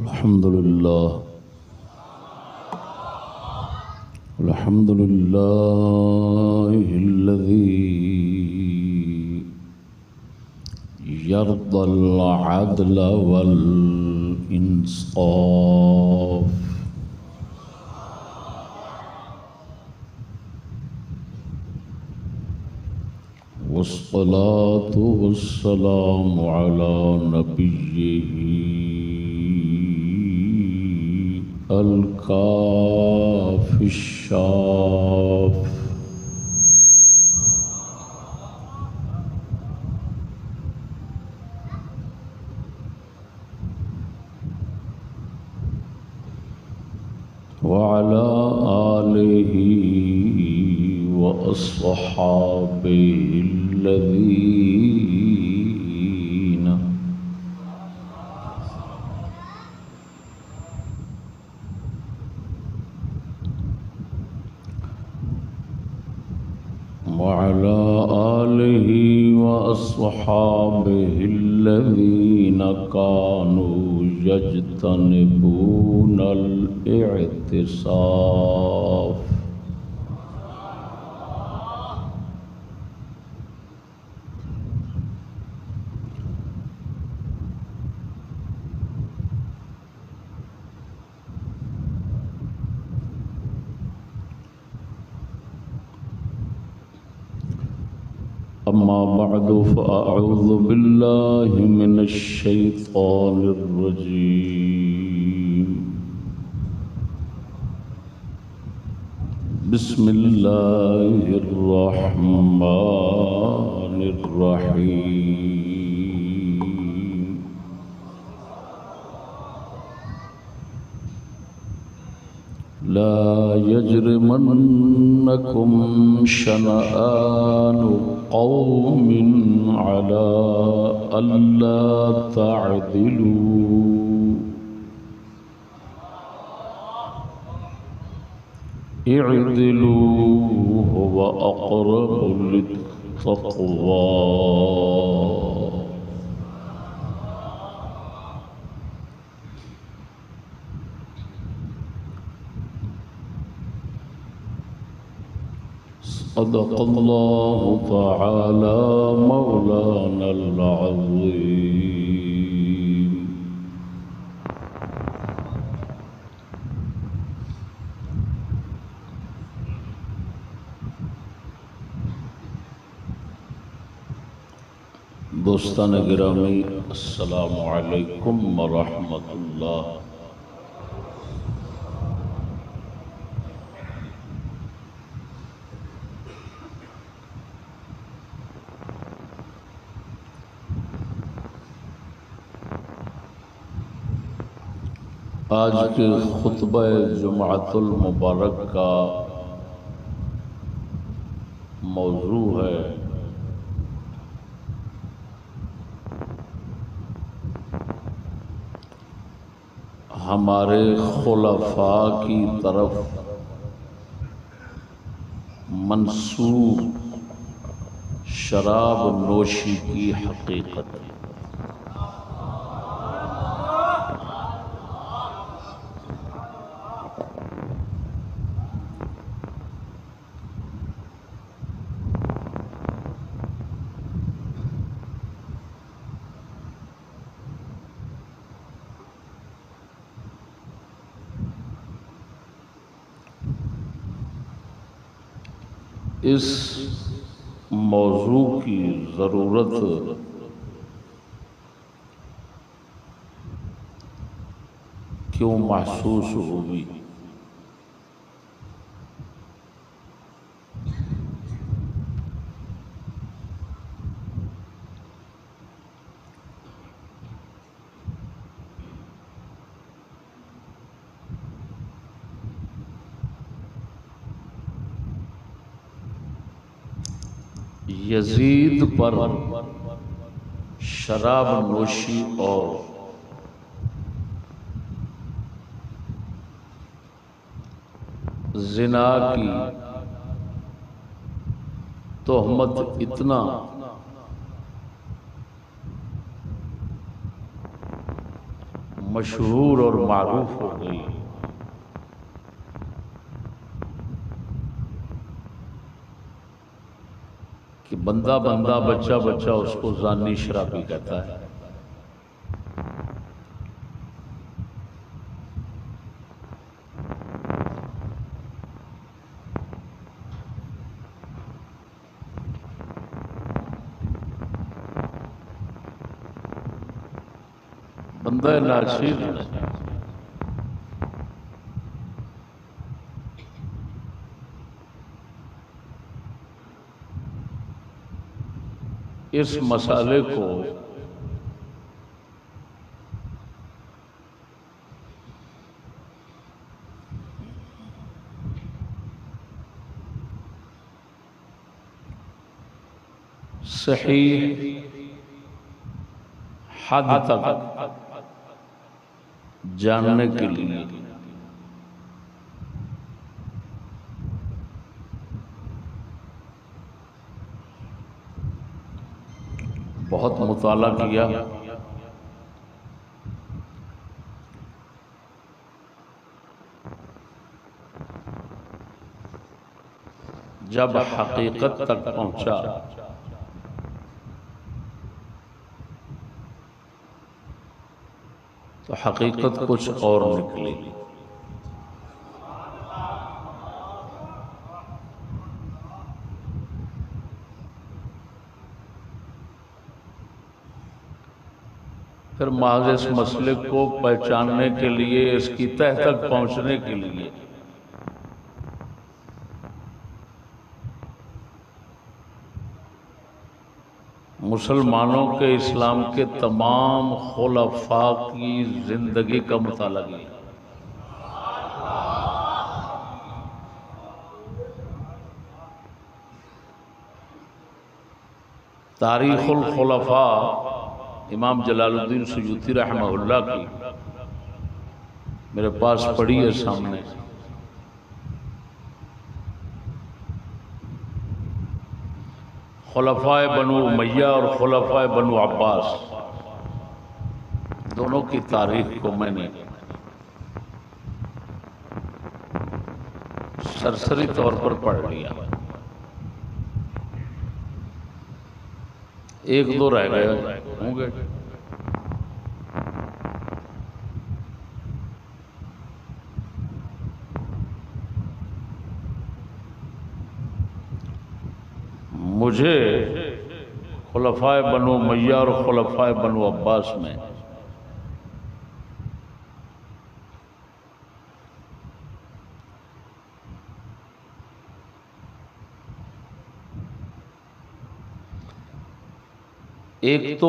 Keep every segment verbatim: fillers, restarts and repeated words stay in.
अल्हम्दुलिल्लाह अल्हम्दुलिल्लाहिल्लज़ी यर्दल अदल वल इंसाफ वस्सलातु वस्सलामु अला नबिय्यिही अल काफ़िश्शाफ़ व अला आलिही व अस्हाबिहिल्लज़ीना व अला आलिही व अस्हाबिहिल्लज़ीना कानू यज्तनिबूनल इअ्तिसाफ अम्मा बअदु फ़अऊज़ु बिल्लाहि मिनश शैतानिर रजीम बिस्मिल्लाहिर रहमानिर रहीम ला यजरिमन्नकुम शनआनु क़ौमिन अला अल्ला तअदिलू इअदिलू हुवा अक़रबु लित्तक़वा सदक़ल्लाहु तआला मौलानल अज़ीम। दोस्तान गिरामी अस्सलामु अलैकुम व रहमतुल्लाह। आज के खुतबा जुमाअतुल मुबारक का मौजू है हमारे खुलफा की तरफ मंसूब शराब नोशी की हकीकत। इस मौजू की ज़रूरत क्यों महसूस हुई? यजीद पर शराब नोशी और जिना की तोहमत इतना मशहूर और मारूफ हो गई कि बंदा बंदा बच्चा बच्चा उसको जानी शराबी कहता है। बंदा नाचीज इस मसाले को सही हद तक जानने के लिए बहुत मुताला किया। जब हकीकत तक पहुंचा तो हकीकत कुछ और निकली। फिर महज इस मसले को पहचानने के लिए, इसकी तह तक पहुंचने के लिए मुसलमानों के, इस्लाम के तमाम खुलफा की जिंदगी का मुताला किया। तारीखुल खुलफा इमाम जलालुद्दीन सुयूती रहमहुल्लाह की मेरे पास पड़ी है सामने। खुलफाए बनु उमय्या और खुलफाए बनु अब्बास दोनों की तारीख को मैंने सरसरी तौर पर पढ़ लिया। एक दो रह गए होंगे। मुझे खुलफाए बनु उमय्या और खुलफाए बनु अब्बास में एक तो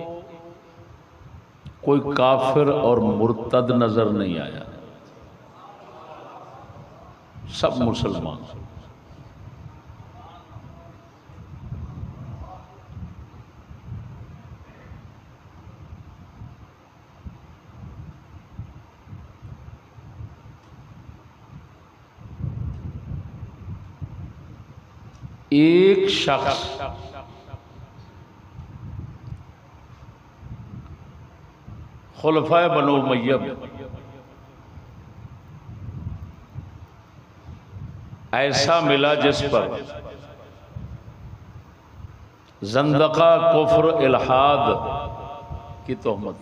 कोई काफिर और मुर्तद नजर नहीं आया, सब मुसलमान। एक शख्स खुलफाए बनु उमय्या ऐसा मिला जिस पर ज़ंदका, कुफ्र, इल्हाद की तोहमत।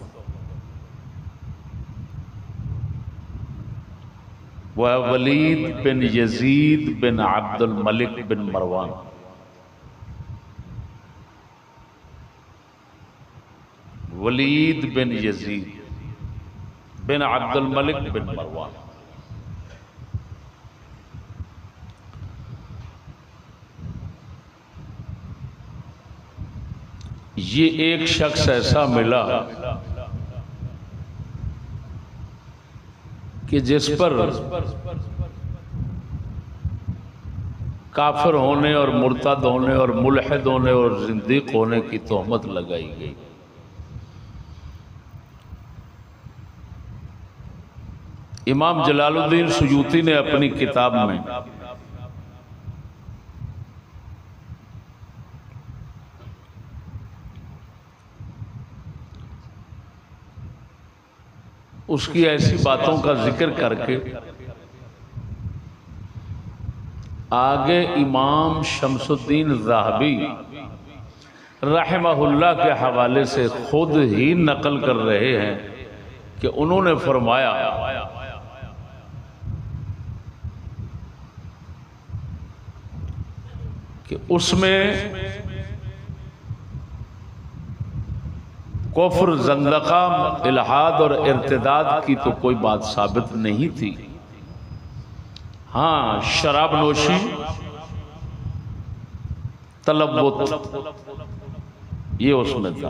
वह वलीद बिन यजीद बिन अब्दुल मलिक बिन मरवान। वलीद बिन यजीद बिन अब्दुल मलिक बिन मरवान। ये एक शख्स ऐसा मिला कि जिस पर काफिर होने और मुर्तद होने और मुल्हिद होने और जिंदीक होने की तोहमत लगाई गई। इमाम जलालुद्दीन सुयूती ने अपनी किताब में उसकी ऐसी बातों का जिक्र करके आगे इमाम शमसुद्दीन ज़ाहबी रहमहुल्लाह के हवाले से खुद ही नकल कर रहे हैं कि उन्होंने फरमाया कि उसमें कुफ्र, ज़ंदक़ा, इल्हाद और इर्तिदाद की तो कोई बात साबित नहीं थी। हाँ, शराब नोशी, तलब्बुत, ये उसमें था।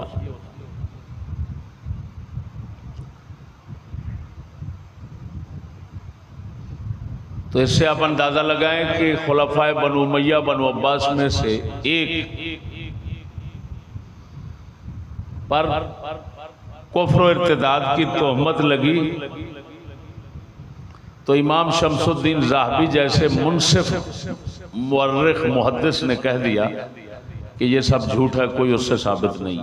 तो इससे आप अंदाजा लगाएं कि खुलफाए बनु उमय्या बनु अब्बास में से एक पर कुफ्र और इर्तिदाद की तोहमत लगी तो इमाम शमसुद्दीन ज़ाहबी जैसे मुनसिफ मुअर्रिख मुहद्दिस ने कह दिया कि ये सब झूठ है, कोई उससे साबित नहीं।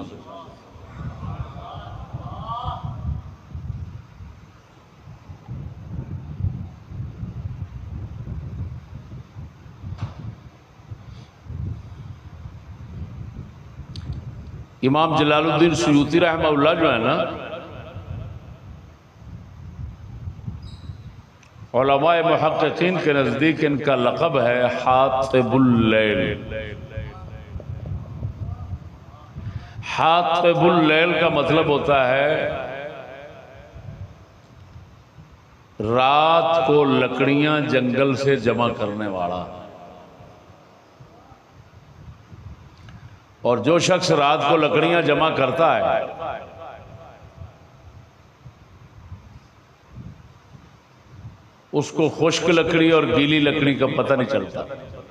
इमाम जलालुद्दीन सुयूती रहमहुल्लाह जो है ना, उलमाए मुहक्किकीन के नज़दीक इनका लक़ब है हातिबुल लैल। हातिबुल लैल का मतलब होता है रात को लकड़ियां जंगल से जमा करने वाला। और जो शख्स रात को लकड़ियां जमा करता है उसको खुश्क लकड़ी और गीली लकड़ी का पता नहीं चलता।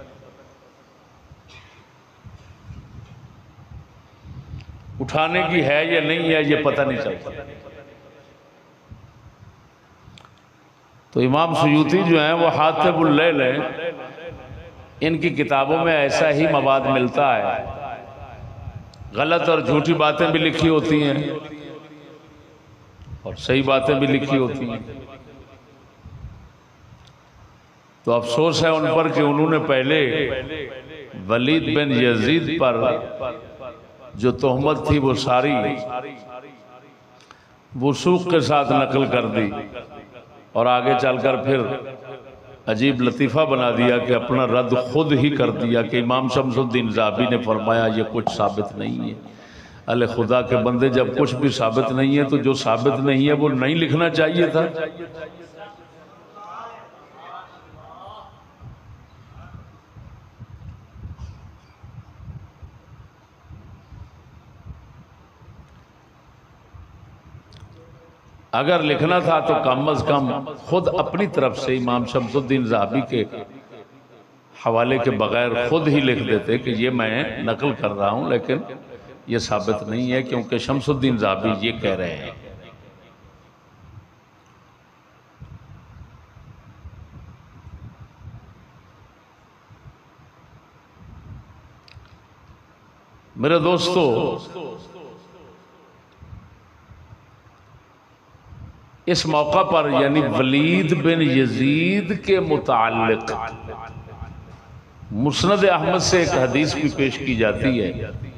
उठाने की है या नहीं है ये पता नहीं चलता। तो इमाम सुयूती जो हैं वो हातिबुल लैल हैं। इनकी किताबों में ऐसा ही मवाद मिलता है। गलत और झूठी बातें भी लिखी होती हैं और सही बातें भी लिखी होती हैं। तो अफसोस है उन पर कि उन्होंने पहले वलीद बिन यजीद पर जो तोहमत थी वो सारी वसूख के साथ नकल कर दी और आगे चलकर फिर अजीब लतीफ़ा बना दिया कि अपना रद्द खुद ही कर दिया कि इमाम शमसुद्दीन ज़ाहबी ने फरमाया ये कुछ साबित नहीं है। अले खुदा के बंदे, जब कुछ भी साबित नहीं है तो जो साबित नहीं है वो नहीं लिखना चाहिए था। अगर लिखना था तो कम अज कम खुद अपनी तरफ से इमाम शमसुद्दीन ज़ाहबी के हवाले के बगैर खुद ही लिख देते कि ये मैं नकल कर रहा हूं, लेकिन ये साबित नहीं है क्योंकि शमसुद्दीन ज़ाहबी ये कह रहे हैं। मेरे दोस्तों, इस मौका पर यानी वलीद बिन यजीद के मुताल्लिक मुस्नद अहमद से एक हदीस भी पेश की जाती है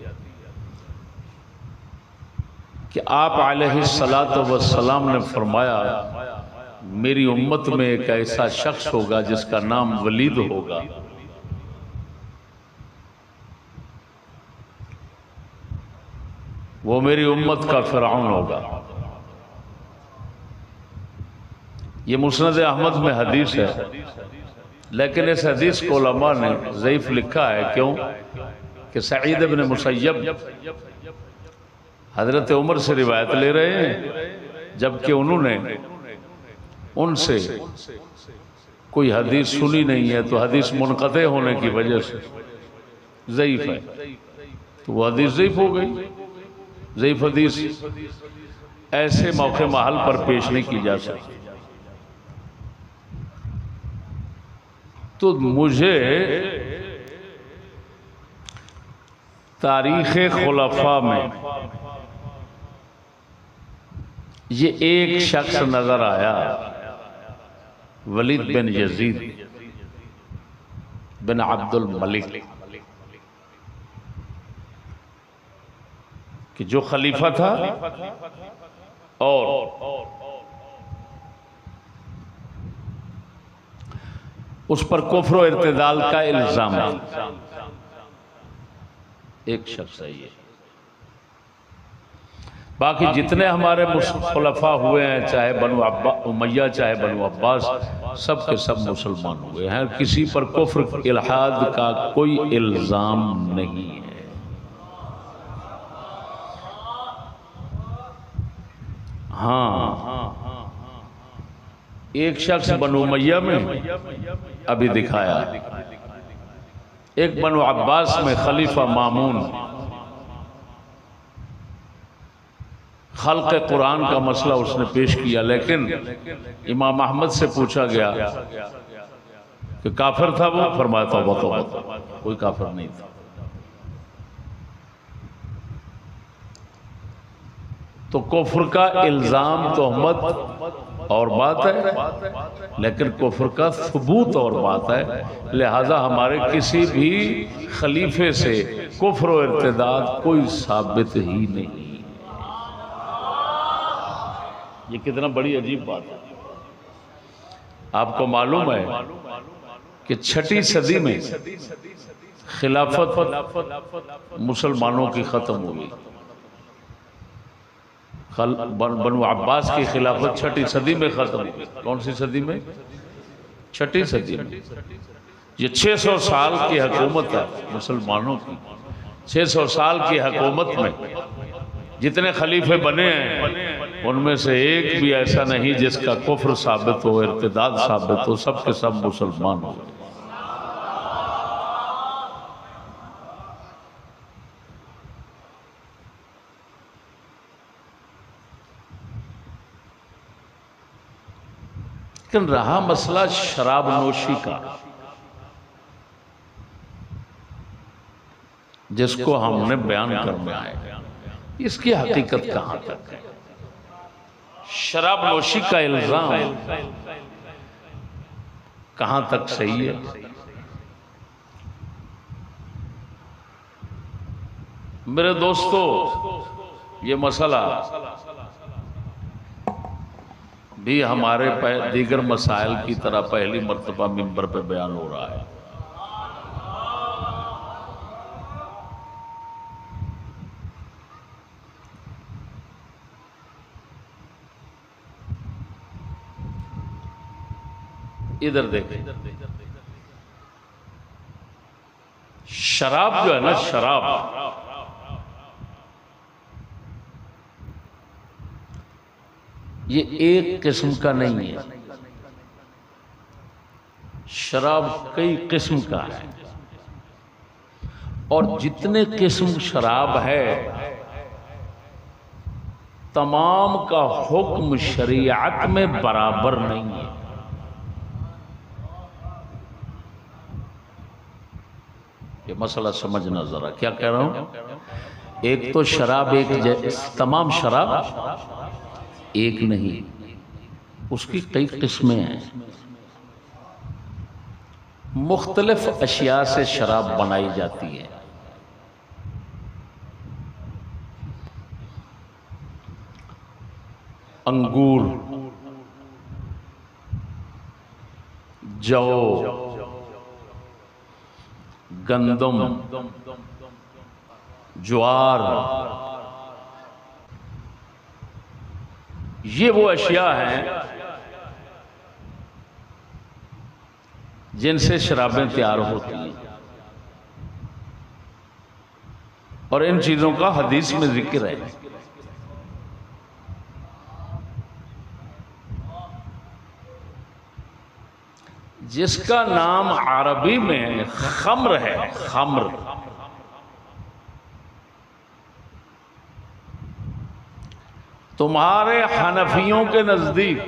कि आप अलैहिस्सलातु वस्सलाम ने फरमाया, मेरी उम्मत में एक ऐसा शख्स होगा जिसका नाम वलीद होगा। वो मेरी उम्मत का फिरौन होगा। ये मुस्नद अहमद में हदीस है, लेकिन इस हदीस को उलमा ने ज़ईफ लिखा है। क्यों? कि सईद इब्न मुसय्यब हजरत उमर से रिवायत ले रहे हैं, जबकि उन्होंने उनसे कोई हदीस सुनी नहीं है, तो हदीस मुनक़ते होने की वजह से ज़ईफ है, तो वो हदीस ज़ईफ हो गई। ज़ईफ हदीस ऐसे मौके महल पर पेश नहीं की जा सकती। तो मुझे तारीख़ खुलफ़ा में ये एक शख्स नजर आया, वलीद बिन यजीद बिन अब्दुल मलिक, कि जो खलीफा था और उस पर कुफ्र और इर्तिदाल का इल्जाम है। एक शख्स है ये। बाकी जितने हमारे खुलफा हुए हैं, चाहे बनु अब्बा उमैया चाहे बनु अब्बास, सब के सब मुसलमान हुए हैं। किसी पर कुफ्र इल्हाद का कोई इल्जाम नहीं है। हाँ, एक शख्स बनु उमैया में अभी दिखाया, एक बनु अब्बास में खलीफा मामून खल्क़ कुरान का मसला उसने पेश किया, लेकिन इमाम अहमद से पूछा गया कि काफिर था वो, फरमाया तौबा तौबा, कोई काफिर नहीं था। तो कुफ्र का इल्जाम तोहमत और बात है, लेकिन कुफ्र का सबूत और बात है। लिहाजा हमारे किसी भी खलीफे से कुफ्र और इर्तिदाद कोई साबित ही नहीं। ये कितना बड़ी अजीब बात है। आपको मालूम है कि छठी सदी में खिलाफत मुसलमानों की खत्म हुई। बनु अब्बास की खिलाफत छठी सदी में खत्म हुई। कौन सी सदी में? छठी सदी में। ये छह सौ साल की हुकूमत है मुसलमानों की। छह सौ साल की हुकूमत में जितने खलीफे बने हैं, उनमें से एक भी ऐसा नहीं जिसका कुफ्र साबित हो, इर्तिदाद साबित हो। सब के सब मुसलमान हो। लेकिन रहा मसला शराब नोशी का, जिसको हमने बयान करने आए, इसकी हकीकत कहां तक है? शराब नोशी का इल्जाम कहां तक सही है? मेरे दोस्तों, ये मसला भी हमारे दीगर मसाइल की तरह पहली मर्तबा मिंबर पे बयान हो रहा है। इधर देखें, शराब जो है ना, शराब ये एक किस्म का नहीं है। शराब कई किस्म का है, और जितने किस्म शराब है, तमाम का हुक्म शरीयत में बराबर नहीं है। ये मसला समझना जरा, क्या कह रहा हूं। एक तो शराब एक, तमाम शराब एक नहीं, उसकी कई किस्में हैं। मुख्तलिफ अशिया से शराब बनाई जाती है। अंगूर, जौ, गंदम, ज्वार, ये वो अशिया हैं जिनसे शराबें तैयार होती हैं, और इन चीजों का हदीस में जिक्र है। जिसका नाम अरबी में खम्र है, खम्र, तुम्हारे हनफियों के नजदीक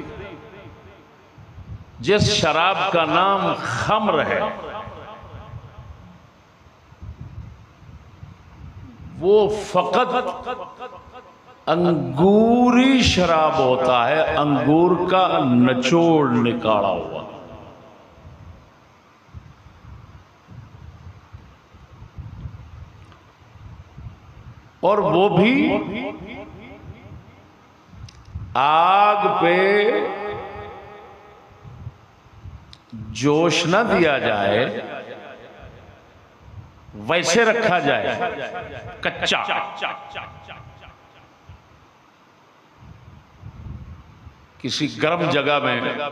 जिस शराब का नाम खम्र है, वो फकत अंगूरी शराब होता है, अंगूर का निचोड़ निकाला हुआ। और वो भी आग पे जोश न दिया जाए, वैसे रखा जाए कच्चा। किसी गर्म जगह में,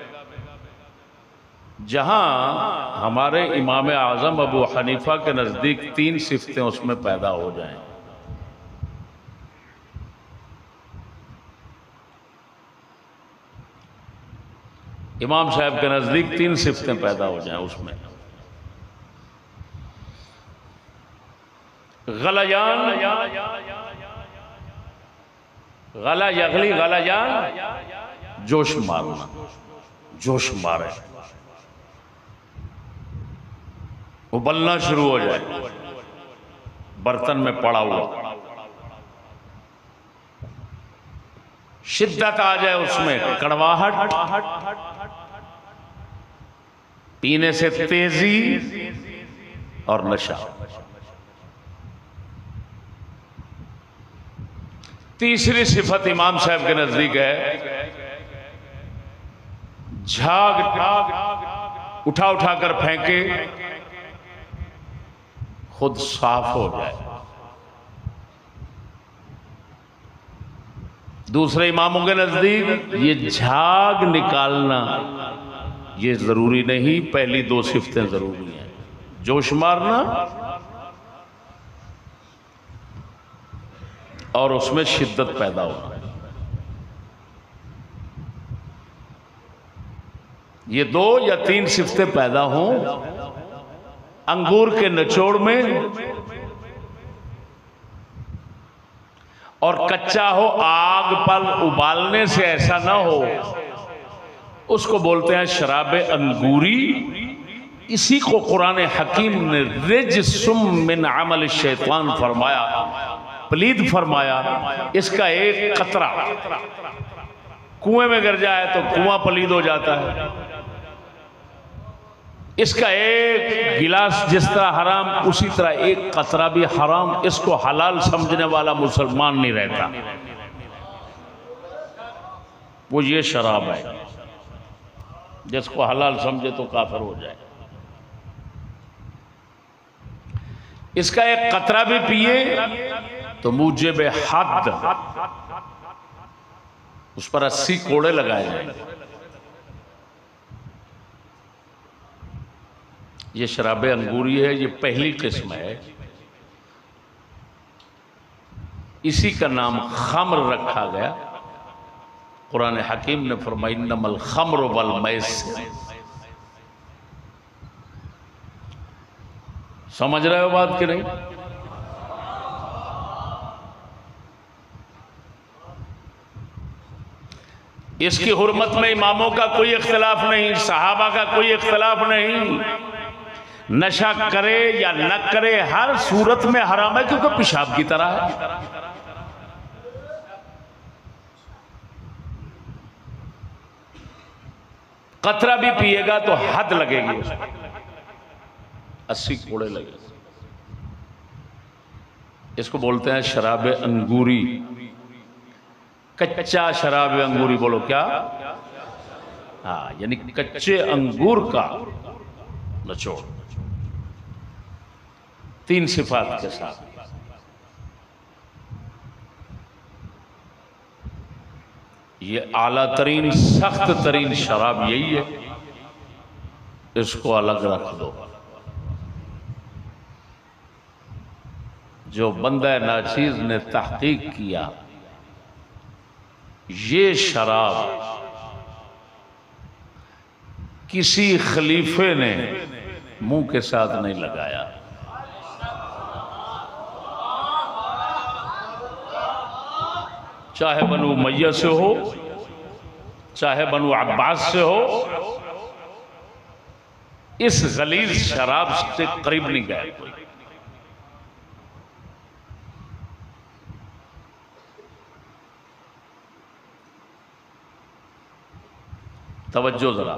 जहां हमारे इमाम आजम अबू हनीफा के नजदीक तीन सिफ्तें उसमें पैदा हो जाएं। इमाम साहब के नजदीक तीन सिफ्तें पैदा हो जाएं उसमें। गलायान, गला यगली, गलायान जोश मारना, जोश मारे, उबलना शुरू हो जाए बर्तन में पड़ा हुआ, शिद्दत आ जाए उसमें, कड़वाहट, पीने से तेजी और नशा। तीसरी सिफत इमाम साहब के नजदीक है झाग उठा उठा कर फेंके, खुद साफ हो जाए। दूसरे इमामों के नजदीक ये झाग निकालना ये जरूरी नहीं, पहली दो सिफतें जरूरी हैं। जोश मारना और उसमें शिद्दत पैदा होना, ये दो या तीन सिफतें पैदा हों अंगूर के निचोड़ में, और कच्चा हो, आग पर उबालने से ऐसा ना हो, उसको बोलते हैं शराब अंगूरी। इसी को कुरान हकीम ने रिज्सुम मिन अमल शैतान फरमाया, पलीद फरमाया। इसका एक कतरा कुएं में गिर जाए तो कुआं पलीद हो जाता है, इसका एक गिलास जिस तरह हराम, उसी तरह एक कतरा भी हराम। इसको हलाल समझने वाला मुसलमान नहीं रहता, वो ये शराब है, जिसको हलाल समझे तो काफिर हो जाए। इसका एक कतरा भी पिए तो मूजिब हद, उस पर अस्सी कोड़े लगाए जाएंगे। ये शराब अंगूरी है, ये पहली किस्म है। इसी का नाम खम्र रखा गया। कुरान हकीम ने फरमाया इन्नमल खम्र वल मैसिर। समझ रहे हो बात कि नहीं? इसकी हुर्मत में इमामों का कोई इख्तिलाफ नहीं, सहाबा का कोई इख्तिलाफ नहीं। नशा करे या न करे हर सूरत में हराम है, क्योंकि पेशाब की तरह है। कतरा भी पिएगा तो हद लगेगी, अस्सी कोड़े लगेंगे। इसको बोलते हैं शराब अंगूरी। कच्चा शराब अंगूरी बोलो क्या? हाँ, यानी कच्चे अंगूर का निचोड़, तीन सिफात के साथ। ये आला तरीन सख्त तरीन शराब यही है, इसको अलग रख दो। जो बंदा नाचीज ने तहकीक किया, ये शराब किसी खलीफे ने मुंह के साथ नहीं लगाया। चाहे बनु उमय्या से हो, चाहे बनु अब्बास से हो, इस गलीज शराब से करीब नहीं गया कोई। तवज्जो जरा,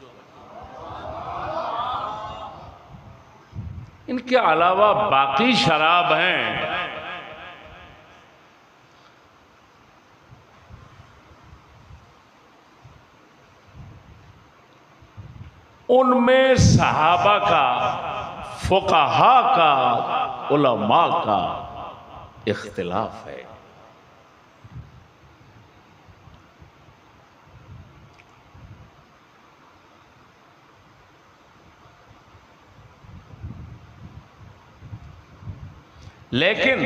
इनके अलावा बाकी शराब हैं, उनमें सहाबा का, फुक़हा का, उलमा का इख्तिलाफ है। लेकिन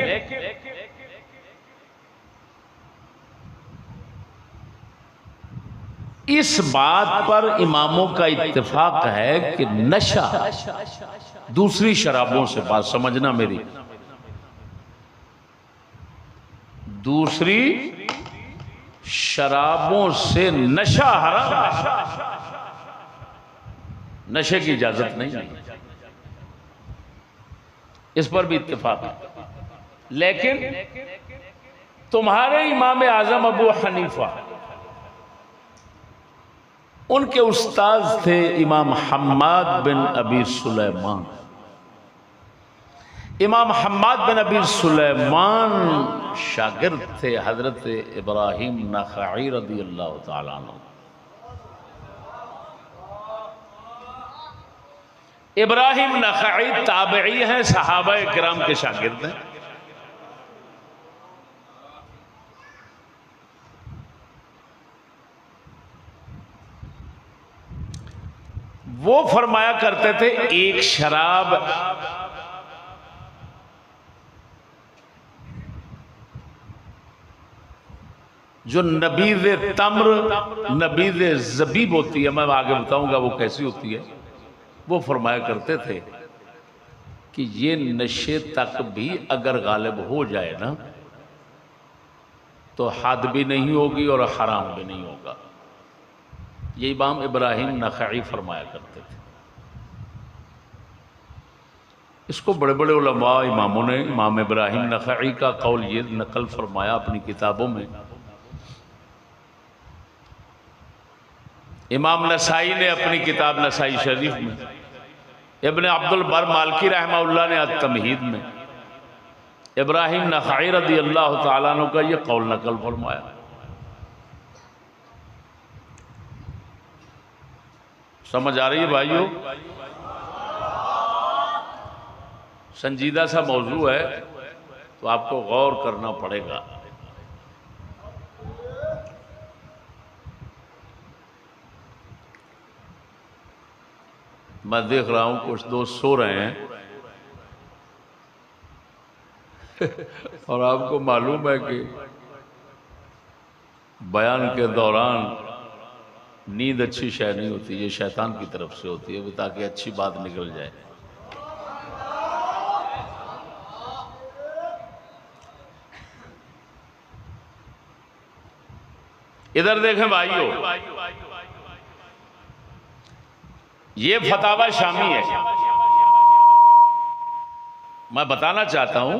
इस बात पर इमामों का इत्तेफाक है कि नशा दूसरी शराबों से, बात समझना मेरी, दूसरी शराबों से नशा हराम, नशे की इजाजत नहीं है, इस पर भी इत्तेफाक है। लेकिन तुम्हारे इमाम आजम अबू हनीफा, उनके उस्ताद थे इमाम हम्माद बिन अबी सुलेमान। इमाम हम्माद बिन अबी सुलेमान शागिर्द थे हजरत इब्राहिम नख़ई रज़ी अल्लाह तआला अन्हु। इब्राहिम नख़ई ताबई हैं, सहाबा किराम के शागिर्द हैं। वो फरमाया करते थे एक शराब जो नबीज़ तम्र, नबीज़ ज़बीब होती है, मैं आगे बताऊंगा वो कैसी होती है, वो फरमाया करते थे कि ये नशे तक भी अगर गालिब हो जाए ना तो हद भी नहीं होगी और हराम भी नहीं होगा। ये इमाम इब्राहिम नख़ई फरमाया करते थे। इसको बड़े बड़े उलमा इमामों ने इमाम इब्राहिम नख़ई का कौल ये नकल फरमाया अपनी किताबों में। इमाम नसाई ने अपनी किताब नसाई शरीफ में, इब्न अब्दुल बर मालकी रहमहुल्लाह ने अत-तमहीद में इब्राहिम नख़ई रज़ी अल्लाह तआला अन्हु का ये कौल नकल फरमाया। समझ आ रही है भाइयों? संजीदा सा मौजू है तो आपको गौर करना पड़ेगा। मैं देख रहा हूं कुछ दोस्त सो रहे हैं और आपको मालूम है कि बयान के दौरान नींद अच्छी शय नहीं होती, ये शैतान की तरफ से होती है ताकि अच्छी बात निकल जाए। इधर देखें भाइयों, ये फतावा शामी है। मैं बताना चाहता हूं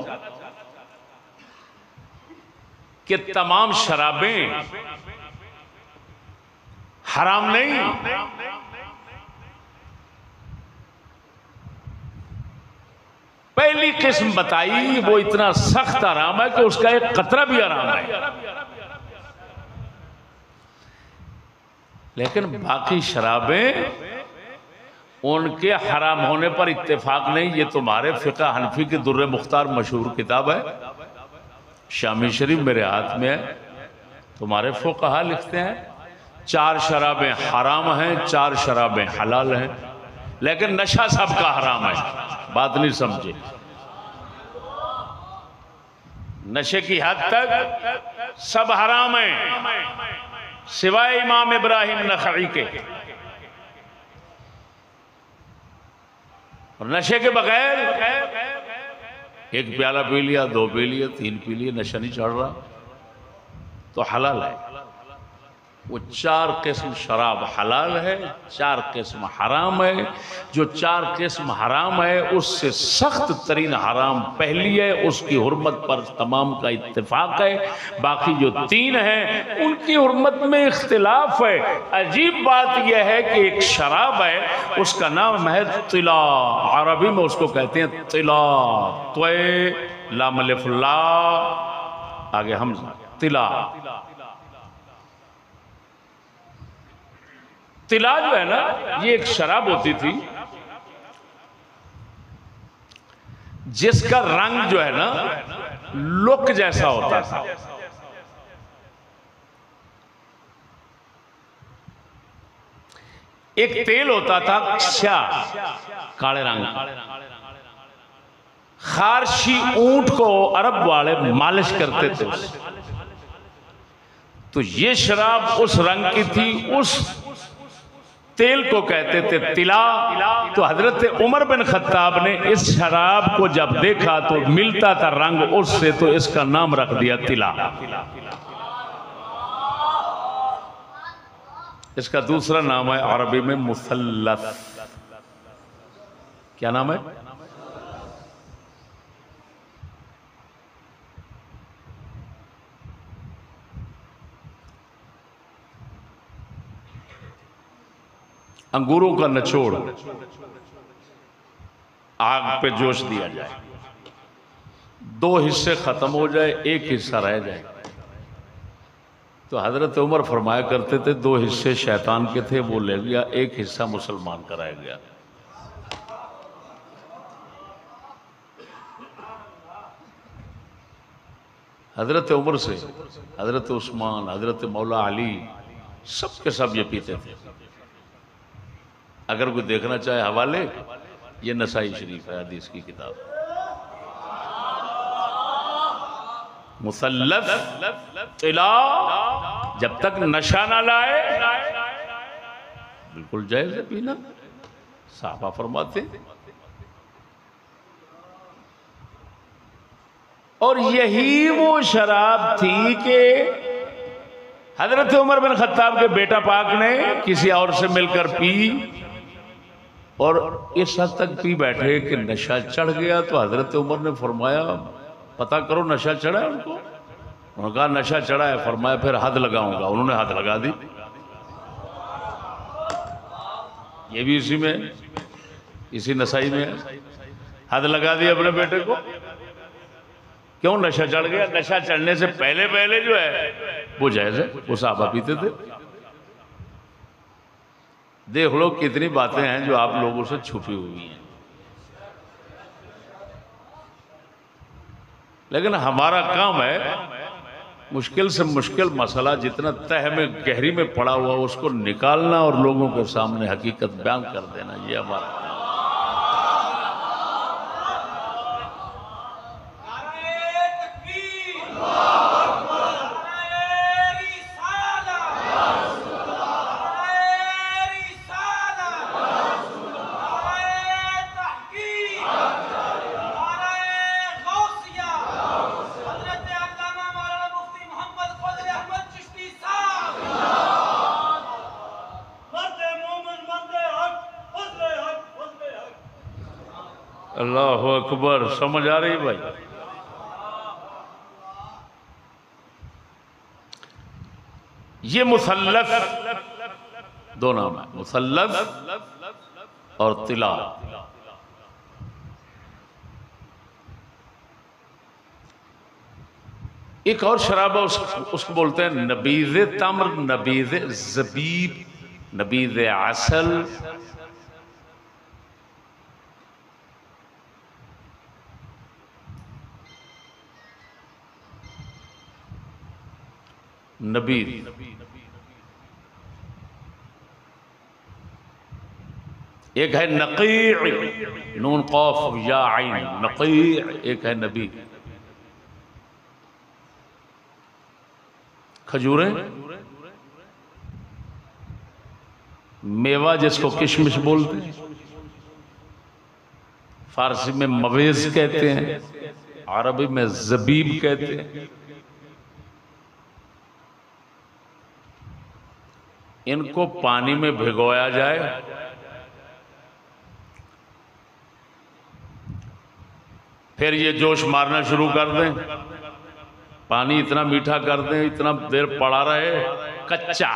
कि तमाम शराबें हराम नहीं, पहली किस्म बताई वो इतना सख्त हराम है कि उसका एक कतरा भी हराम है। लेकिन बाकी शराबें उनके हराम होने पर इत्तेफाक नहीं। ये तुम्हारे फिक़ह हनफी की दुर्र मुख्तार मशहूर किताब है, शामी शरीफ मेरे हाथ में है। तुम्हारे फुक़हा लिखते हैं चार शराबें हराम हैं, चार शराबें हलाल हैं, लेकिन नशा सबका हराम है। बात नहीं समझे? नशे की हद तक सब हराम है सिवाय इमाम इब्राहिम नख़ई के। और नशे के बगैर एक प्याला पी लिया, दो पी लिया, तीन पी लिया, नशा नहीं चढ़ रहा तो हलाल है। वो चार किस्म शराब हलाल है, चार किस्म हराम है। जो चार किस्म हराम है उससे सख्त तरीन हराम पहली है, उसकी हुर्मत पर तमाम का इत्तेफाक है। बाकी जो तीन हैं उनकी हुर्मत में इख्तिलाफ है। अजीब बात यह है कि एक शराब है, उसका नाम है तिला, अरबी में उसको कहते हैं तिला, त्वे लाम अलिफ ला आगे हम तिला। तिला जो है ना, ये एक शराब होती थी जिसका रंग जो है ना लुक जैसा होता था। एक तेल होता था स्या, काले रंग, खारशी ऊंट को अरब वाले मालिश करते थे। तो ये शराब उस रंग की थी, उस तेल को कहते थे तिला। तो हजरत उमर बिन खत्ताब ने इस शराब को जब देखा तो मिलता था रंग उससे, तो इसका नाम रख दिया तिला। इसका दूसरा नाम है अरबी में मुसल्लस। क्या नाम है? अंगूरों का निचोड़ आग पे जोश दिया जाए, दो हिस्से खत्म हो जाए, एक हिस्सा रह जाए। तो हजरत उमर फरमाया करते थे दो हिस्से शैतान के थे, वो ले गया, एक हिस्सा मुसलमान का रह गया। हजरत उमर से हजरत उस्मान, हजरत मौला अली, सब के सब ये पीते थे। अगर कोई देखना चाहे हवाले, ये नसाई शरीफ है, हदीस की किताब। मुसल्लस तिला, जब तक नशा ना लाए बिल्कुल जायज है पीना, साहबा फरमाते। और यही वो शराब थी कि हजरत उमर बिन खत्ताब के बेटा पाक ने किसी और से मिलकर पी, और इस हद तक पी बैठे कि नशा चढ़ गया। तो हजरत उमर ने फरमाया पता करो नशा चढ़ा है उनको। उन्होंने कहा नशा चढ़ा है। फरमाया फिर हद लगाऊंगा। उन्होंने हद लगा दी। ये भी इसी में, इसी नसाई में है, हद लगा दी अपने बेटे को। क्यों? नशा चढ़ गया। नशा चढ़ने से पहले पहले जो है वो जायज है, वो साहबा पीते थे। देख लो कितनी बातें हैं जो आप लोगों से छुपी हुई हैं। लेकिन हमारा काम है मुश्किल से मुश्किल मसला जितना तह में गहरी में पड़ा हुआ उसको निकालना और लोगों के सामने हकीकत बयान कर देना, ये हमारा काम। अल्लाह अकबर। समझ आ रही भाई? ये मुसल्लस दो नाम है, मुसल्लस और तिला। एक और शराब है, उस, उसको बोलते हैं नबीज़े तम्र, नबीज़े ज़बीब, नबीज़े असल। नबीद एक है नक़ी, नून क़ाफ या आइन, नक़ी। एक है नबीद। खजूरें, मेवा जिसको किशमिश बोलते हैं, फारसी में मवेज कहते हैं, अरबी में ज़बीब कहते हैं। इनको पानी में भिगोया जाए, फिर ये जोश मारना शुरू कर दें, पानी इतना मीठा कर दें, इतना देर पड़ा रहे कच्चा।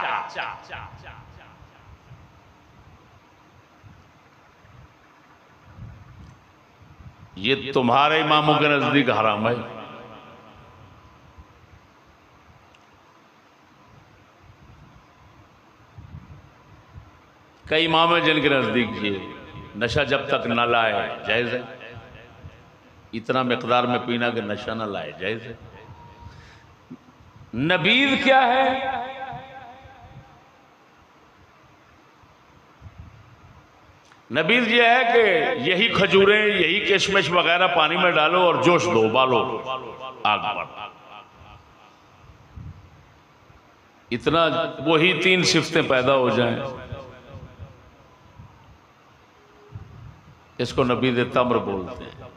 ये तुम्हारे इमामों के नजदीक हराम है। कई इमाम है जिनके नजदीक ये नशा जब तक न लाए जायज है, इतना मिकदार में पीना कि नशा न लाए जायज है। नबीज क्या है? नबीज ये है कि यही खजूरें, यही किशमिश वगैरह पानी में डालो और जोश दो, उबालो आग पर। इतना वही तीन सिफ्तें पैदा हो जाएं, इसको नबीज तम्र बोलते हैं।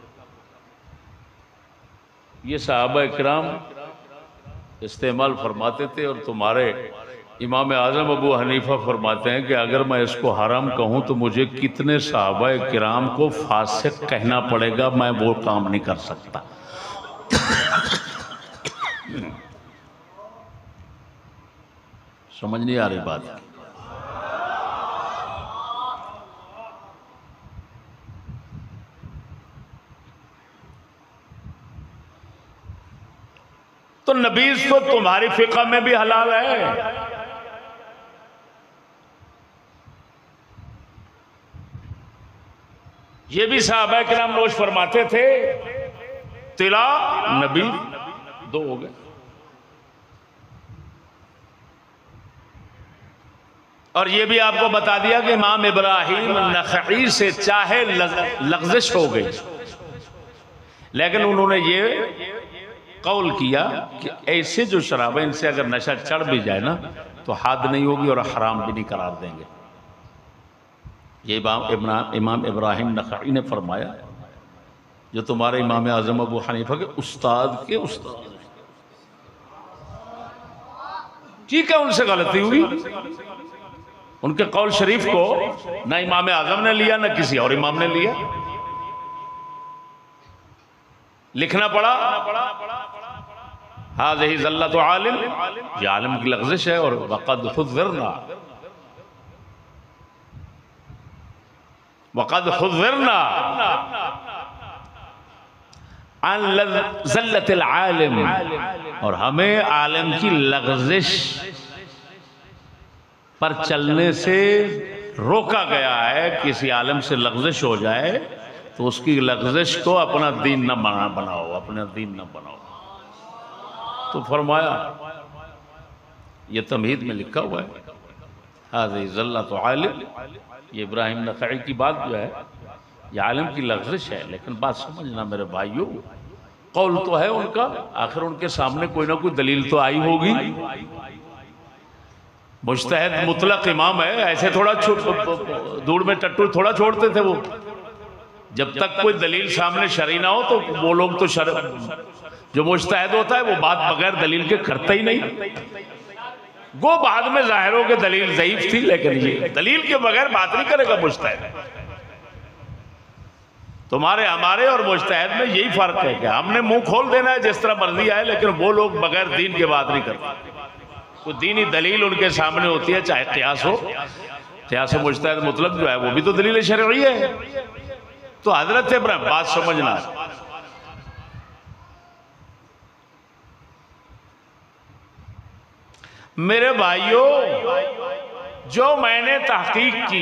ये सहाबा इकराम इस्तेमाल फरमाते थे और तुम्हारे इमाम आज़म अबू हनीफा फरमाते हैं कि अगर मैं इसको हराम कहूं तो मुझे कितने सहाबा किराम को फासिक कहना पड़ेगा, मैं वो काम नहीं कर सकता। समझ नहीं आ रही बात? तो नबीज तो तुम्हारी फिक़ह में भी हलाल है। ये भी सहाबा किराम नोश फरमाते थे, तिला नबी दो हो गए। और ये भी आपको बता दिया कि इमाम इब्राहिम नखई से चाहे लग़्ज़िश हो गई, लेकिन उन्होंने ये कौल किया कि ऐसे जो शराब है इनसे अगर नशा चढ़ भी जाए ना तो हद नहीं होगी और हराम भी नहीं करार देंगे। ये इमाम इमाम इब्राहिम नखई ने फरमाया, जो तुम्हारे इमाम आज़म अबू हनीफा के उस्ताद के उस्ताद। ठीक है, उनसे गलती हुई, उनके कौल शरीफ को ना इमाम आज़म ने लिया ना किसी और इमाम ने लिया, लिखना पड़ा हाज़िही ज़ल्लतु आलिम, ये आलिम की लग़्ज़िश है। और वक़द हुज़्ज़िरना वक़द हुज़्ज़िरना अन ज़ल्लतिल आलिम, और हमें आलिम की लग़्ज़िश पर चलने से रोका गया है। किसी आलिम से लग़्ज़िश हो जाए तो उसकी लग़्ज़िश को अपना दीन न बना बनाओ अपना दीन न बनाओ। तो फरमाया, ये तमहीद में लिखा हुआ है हाज़िही ज़ल्लतु आलिम, ये इब्राहिम नखई की बात जो है ये आलिम की लग़्ज़िश है। लेकिन बात समझना मेरे भाइयों, कौल तो है उनका, आखिर उनके सामने कोई ना कोई दलील तो आई होगी। मुज्तहिद मुतलक इमाम है, ऐसे थोड़ा दूर में टट्टू थोड़ा छोड़ते थे वो। जब तक कोई दलील सामने शरई ना हो तो वो लोग तो शर जो मुज्तहिद होता है वो बात बगैर दलील के करता ही नहीं। वो बाद में जाहिर हो के दलील ज़ईफ थी, लेकिन ये दलील के बगैर बात नहीं करेगा मुज्तहिद। तुम्हारे हमारे और मुज्तहिद में यही फर्क है कि हमने मुंह खोल देना है जिस तरह मर्जी आए, लेकिन वो लोग बगैर दीन के बात नहीं करते। तो दीनी दलील उनके सामने होती है, चाहे क़ियास हो। क़ियास मुज्तहिद मुतलक जो है वो भी तो दलील शरई है। तो हजरत इब्राहिम, बात समझना, मेरे भाइयों, जो मैंने तहकीक की,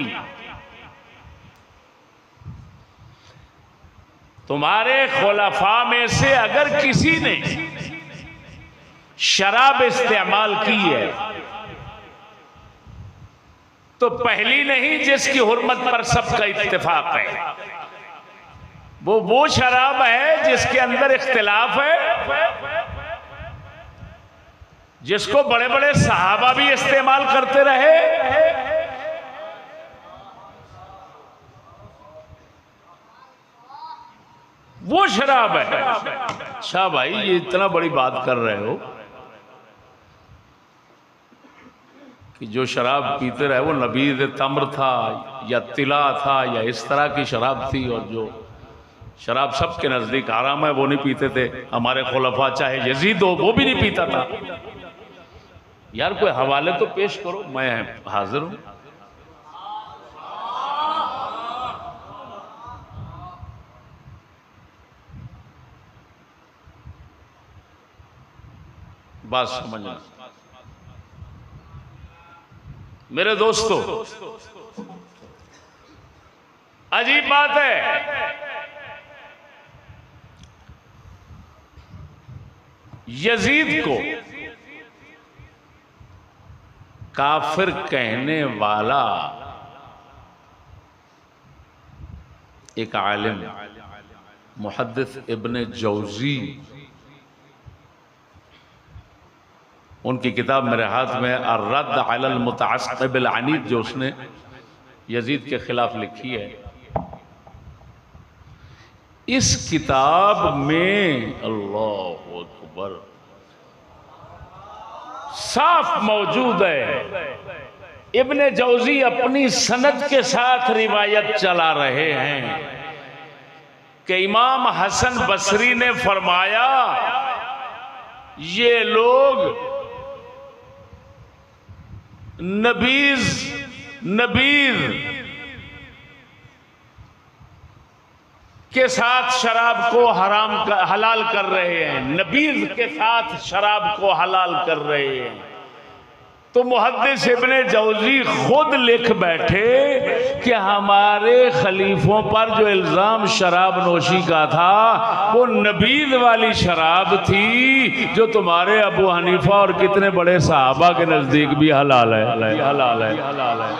तुम्हारे खुलफा में से अगर किसी ने शराब इस्तेमाल की है तो पहली नहीं जिसकी हुर्मत पर सबका इत्तेफाक है, वो वो शराब है जिसके अंदर इख्तिलाफ है, जिसको बड़े बड़े सहाबा भी इस्तेमाल करते रहे, वो शराब है। अच्छा भाई, ये इतना बड़ी बात कर रहे हो कि जो शराब पीते रहे वो नबीज़ तम्र था या तिला था या इस तरह की शराब थी, और जो शराब सबके नज़दीक हराम है वो नहीं पीते थे। हमारे खुलफा चाहे यजीद हो वो भी नहीं पीता था। यार कोई हवाले तो पेश करो, मैं हाजिर हूं। बात समझना मेरे दोस्तों, अजीब बात है, यजीद को काफिर कहने वाला एक आलिम मुहद्दिस इब्ने जौजी, उनकी किताब मेरे हाथ में अर्रद्द अलल मुतअस्सिब बिल अनीद जो उसने यजीद के खिलाफ लिखी है, इस किताब में अल्लाहु अकबर साफ मौजूद है। इब्ने जौजी अपनी सनद के साथ रिवायत चला रहे हैं कि इमाम हसन बसरी ने फरमाया ये लोग नबीज नबीज के साथ शराब को हराम कर, हलाल कर रहे हैं, नबीज के साथ शराब को हलाल कर रहे हैं। तो मुहद्दिस इब्ने जौजी खुद लिख बैठे कि हमारे खलीफों पर जो इल्जाम शराब नोशी का था वो नबीज वाली शराब थी जो तुम्हारे अबू हनीफा और कितने बड़े सहाबा के नजदीक भी हलाल है, हलाल है, हलाल है।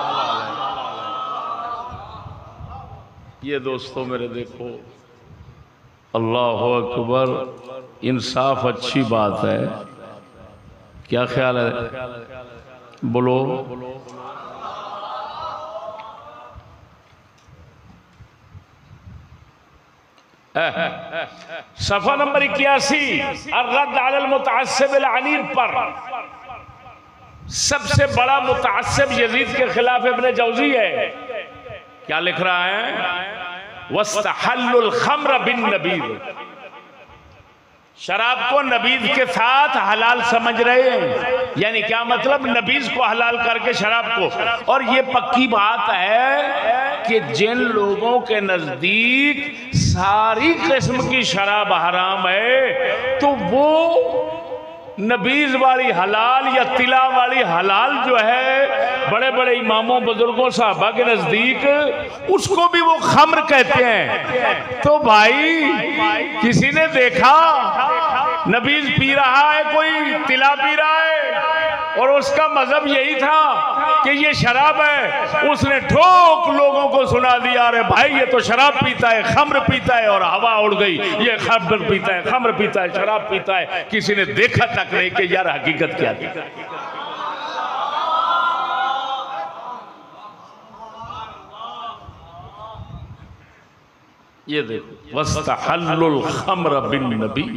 ये दोस्तों मेरे देखो, अल्लाहु अकबर, इंसाफ अच्छी बात है। क्या ख्याल है? बोलो। सफा नंबर इक्यासी अर्रद्द अलल मुतअस्सिब बिल अनीद पर सबसे बड़ा मुतअस्सिब यजीद के खिलाफ इब्ने जौजी है। क्या लिख रहा है? वस्तहल्लुल खम्र बिन नबीज, शराब को नबीज के साथ हलाल समझ रहे हैं। यानी क्या मतलब? नबीज को हलाल करके शराब को। और ये पक्की बात है कि जिन लोगों के नजदीक सारी किस्म की शराब हराम है तो वो नबीज वाली हलाल या तिला वाली हलाल जो है बड़े बड़े इमामों बुजुर्गों साहबा के नजदीक उसको भी वो खम्र कहते हैं। तो भाई किसी ने देखा नबीज पी रहा है, कोई तिला पी रहा है और उसका मजहब यही था कि ये शराब है, उसने ठोक लोगों को सुना दिया, अरे भाई ये तो शराब पीता है, खम्र पीता है, और हवा उड़ गई, ये खम्र पीता है, खम्र पीता है, शराब पीता है। किसी ने देखा तक नहीं कि यार हकीकत क्या थी। ये देखो, वस्तहल्लुल खम्र बिन नबी,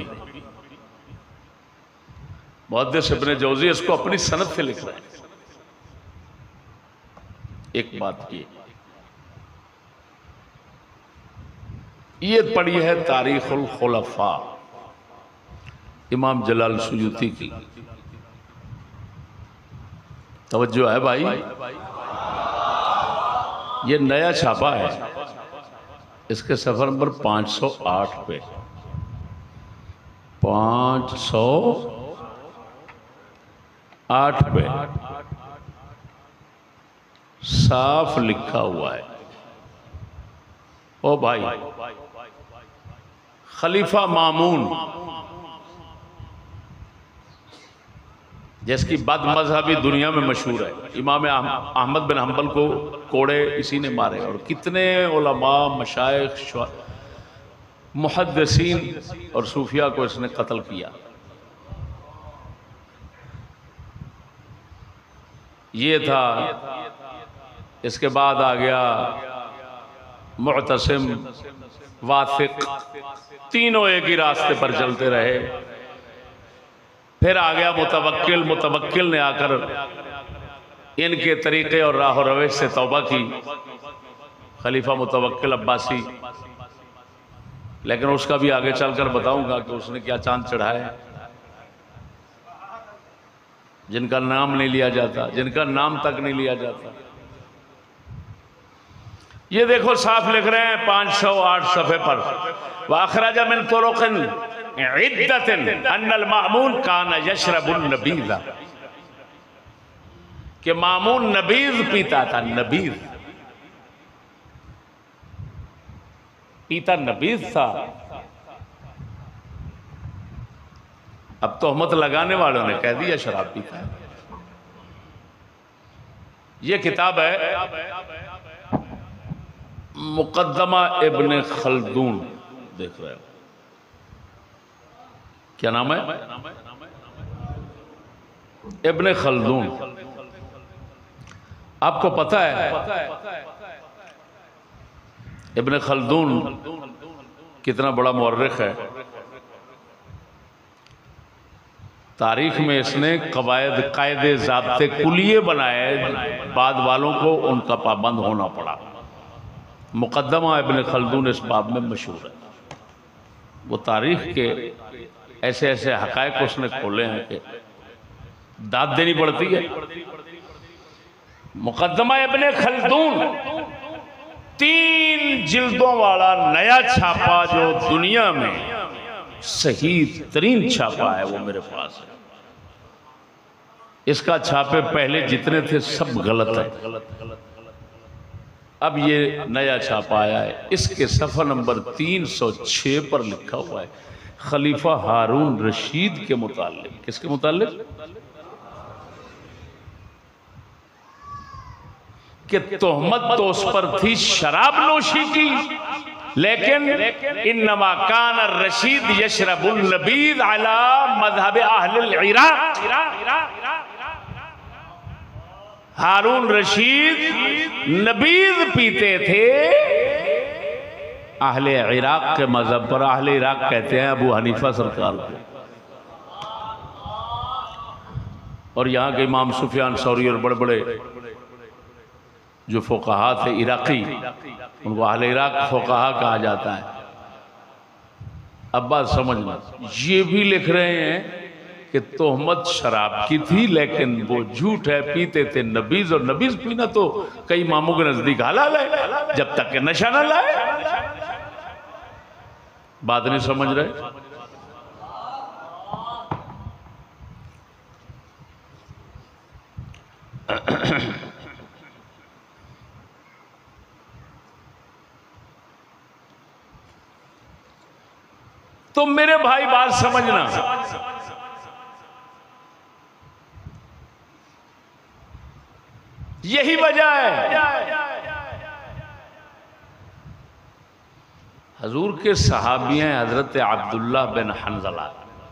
मुहद्दिस इब्ने जौजी इसको अपनी सनद से लिख रहे हैं। एक बात की ये पढ़ी है तारीखुल खुलफा इमाम जलाल सुयूती की, तवज्जो है भाई, ये नया छापा है, इसके सफर नंबर पाँच सौ आठ पे पाँच सौ आठ पे साफ लिखा हुआ है। ओ भाई, खलीफा मामून जिसकी बदमज़हबी दुनिया में मशहूर है, इमाम अहमद बिन हम्बल को कोड़े इसी ने मारे और कितने उलमा, मशाइख, मुहद्दिसीन और सूफिया को इसने कत्ल किया। ये था। इसके बाद आ गया मुअतसिम, वासिक, तीनों एक ही रास्ते पर चलते रहे। फिर आ गया मुतवक्किल, मुतवक्किल ने आकर इनके तरीके और राह रवेश से तौबा की खलीफा मुतवक्किल अब्बासी, लेकिन उसका भी आगे चलकर बताऊंगा कि उसने क्या चांद चढ़ाया, जिनका नाम नहीं लिया जाता, जिनका नाम तक नहीं लिया जाता। ये देखो साफ लिख रहे हैं पांच सौ आठ सफ़े पर, वाखराजा मिन तुरुकिन इद्दतिन अन्नल मामून काना यशरबुन नबीज़, कि मामून नबीज़ पीता था। नबीज़ पीता नबीज़ था। अब तोहमत लगाने वालों ने कह दिया शराब पीता है। ये किताब है मुकद्दमा इब्ने खल्दून, देख रहे हो क्या नाम है? इब्ने खल्दून। आपको पता है इब्ने खल्दून कितना बड़ा मुअर्रिख है। तारीख में इसने कवायद कायदे ज़ाब्ते कुलिये बनाए, बाद वालों को उनका पाबंद होना पड़ा। मुकद्दमा इब्ने खल्दून इस बाब में मशहूर है। वो तारीख के ऐसे ऐसे हकायक उसने खोले हैं कि दाद देनी पड़ती है। मुकद्दमा इब्ने खल्दून तीन जिल्दों वाला नया छापा जो दुनिया में सही तरीन छापा है वो मेरे पास है। इसका छापे पहले जितने थे सब गलत है। अब ये नया छापा आया है, इसके सफ़ा नंबर तीन सौ छः पर लिखा हुआ है खलीफा हारून रशीद के मुतालिक। किसके मुतालिक? कि तोहमत तो उस पर थी शराब नोशी की, लेकिन इन्नमा कान रशीद यशरबुन नबीज़ अला मज़हब अहलिल इराक़। हारून रशीद नबीज़ पीते थे अहले इराक़ के मज़हब पर। अहले इराक़ कहते हैं अबू हनीफा सरकार को, और यहाँ के इमाम सुफियान सौरी और बड़े बड़े जो फ़ुक़हा थे इराक़ी, उनको अहले इराक़ फ़ुक़हा कहा जाता है। अब बात समझना, ये भी लिख रहे हैं कि तोहमत शराब की थी, लेकिन वो झूठ है, पीते थे नबीज़, और नबीज़ पीना तो कई इमामों के नज़दीक हलाल है जब तक के नशा न लाए। बात नहीं समझ रहे? तो मेरे भाई बात समझना, यही वजह है हजूर के सहाबी हैं हजरत अब्दुल्लाह बिन हंज़ला,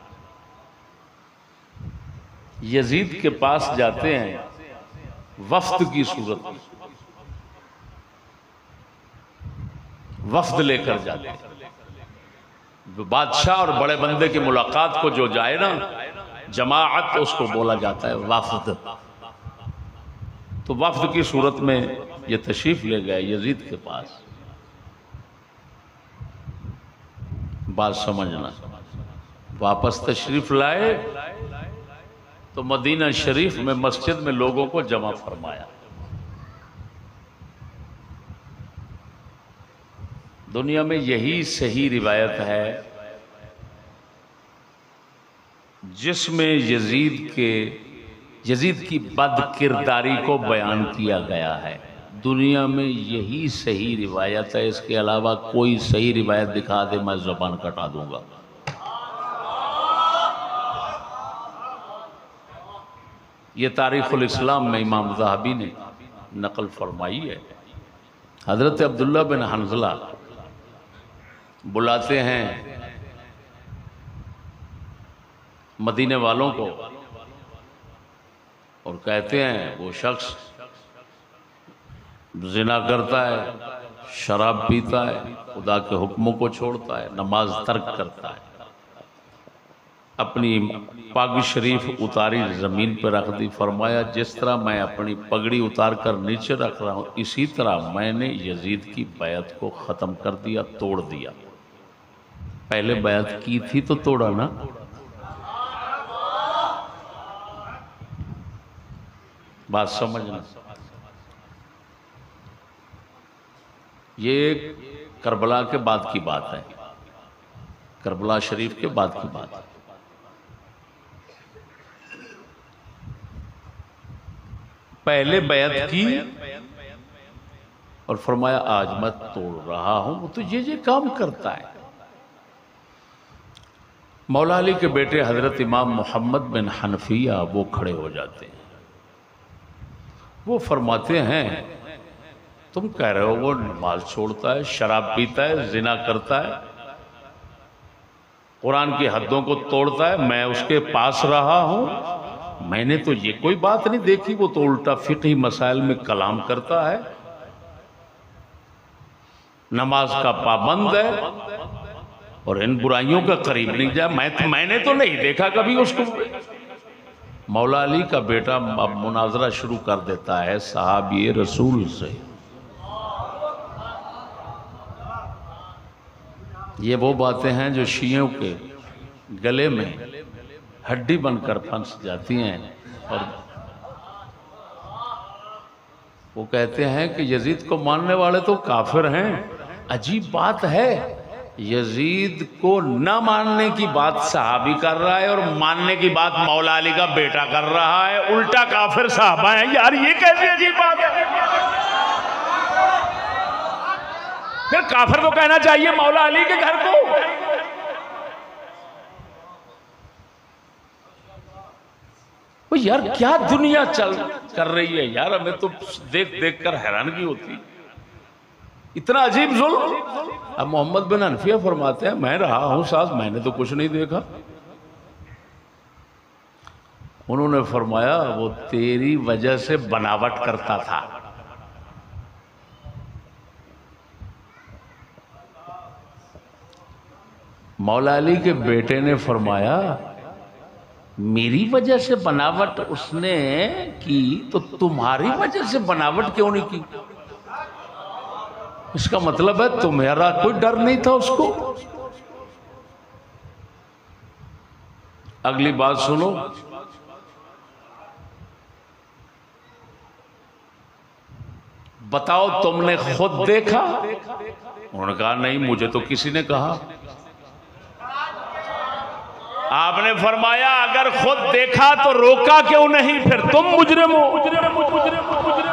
यजीद के पास जाते हैं वफ्द की सूरत में, वफ्द लेकर जाते हैं। बादशाह और बड़े बंदे की मुलाकात को जो जाए ना, जमाअत उसको बोला जाता है वफ्द। तो वफ्द की सूरत में ये तशरीफ ले गए यजीद के पास। बात समझना, वापस तशरीफ लाए तो मदीना शरीफ में मस्जिद में लोगों को जमा फरमाया। दुनिया में यही सही रिवायत है जिसमें यजीद के यजीद की बदकिरदारी को बयान किया गया है। दुनिया में यही सही रिवायत है, इसके अलावा कोई सही रिवायत दिखा दे मैं ज़ुबान कटा दूंगा। ये तारीख़ुल इस्लाम में इमाम ज़हाबी ने नकल फरमाई है। हज़रत अब्दुल्लाह बिन हंज़ला बुलाते हैं मदीने वालों को और कहते हैं वो शख्स जिना करता है, शराब पीता है, खुदा के हुक्मों को छोड़ता है, नमाज तर्क करता है। अपनी पग शरीफ उतारी ज़मीन पर रख दी। फरमाया जिस तरह मैं अपनी पगड़ी उतार कर नीचे रख रहा हूँ, इसी तरह मैंने यजीद की बैत को ख़त्म कर दिया, तोड़ दिया। पहले बैत की थी तो तोड़ा ना। बात समझना, ये करबला के बाद की बात है, करबला शरीफ के बाद की बात है। पहले बैत की और फरमाया आज मैं तोड़ रहा हूं, तो ये ये काम करता है। मौला अली के बेटे हजरत इमाम मोहम्मद बिन हनफिया वो खड़े हो जाते हैं। वो फरमाते हैं तुम कह रहे हो वो नमाज छोड़ता है, शराब पीता है, जिना करता है, कुरान की हदों को तोड़ता है, मैं उसके पास रहा हूं, मैंने तो ये कोई बात नहीं देखी। वो तो उल्टा फिक़ही मसाइल में कलाम करता है, नमाज का पाबंद है और इन बुराइयों का करीब नहीं जाए। मैं तो मैंने तो नहीं देखा कभी उसको। मौला अली का बेटा अब मुनाजरा शुरू कर देता है सहाबी रसूल से। ये वो बातें हैं जो शियों के गले में हड्डी बनकर फंस जाती हैं, और वो कहते हैं कि यजीद को मानने वाले तो काफिर हैं। अजीब बात है, यजीद को न मानने की बात सहाबी कर रहा है और मानने की बात मौला अली का बेटा कर रहा है। उल्टा काफिर सहाबा है। यार ये कैसी अजीब बात है। फिर काफिर को कहना चाहिए मौला अली के घर को। वो यार क्या दुनिया चल कर रही है यार, हमें तो देख देख कर हैरानगी होती, इतना अजीब जुल्म। अब मोहम्मद बिन हनफिया फरमाते हैं मैं रहा हूं साथ, मैंने तो कुछ नहीं देखा। उन्होंने फरमाया वो तेरी वजह से बनावट करता था। मौला अली के बेटे ने फरमाया मेरी वजह से बनावट उसने की तो तुम्हारी वजह से बनावट क्यों नहीं की? इसका मतलब है तुम्हारा कोई डर नहीं था उसको। अगली बात सुनो, बताओ तुमने खुद देखा? उन्होंने कहा नहीं, मुझे तो किसी ने कहा। आपने फरमाया अगर खुद देखा तो रोका क्यों नहीं? फिर तुम मुजरिम हो।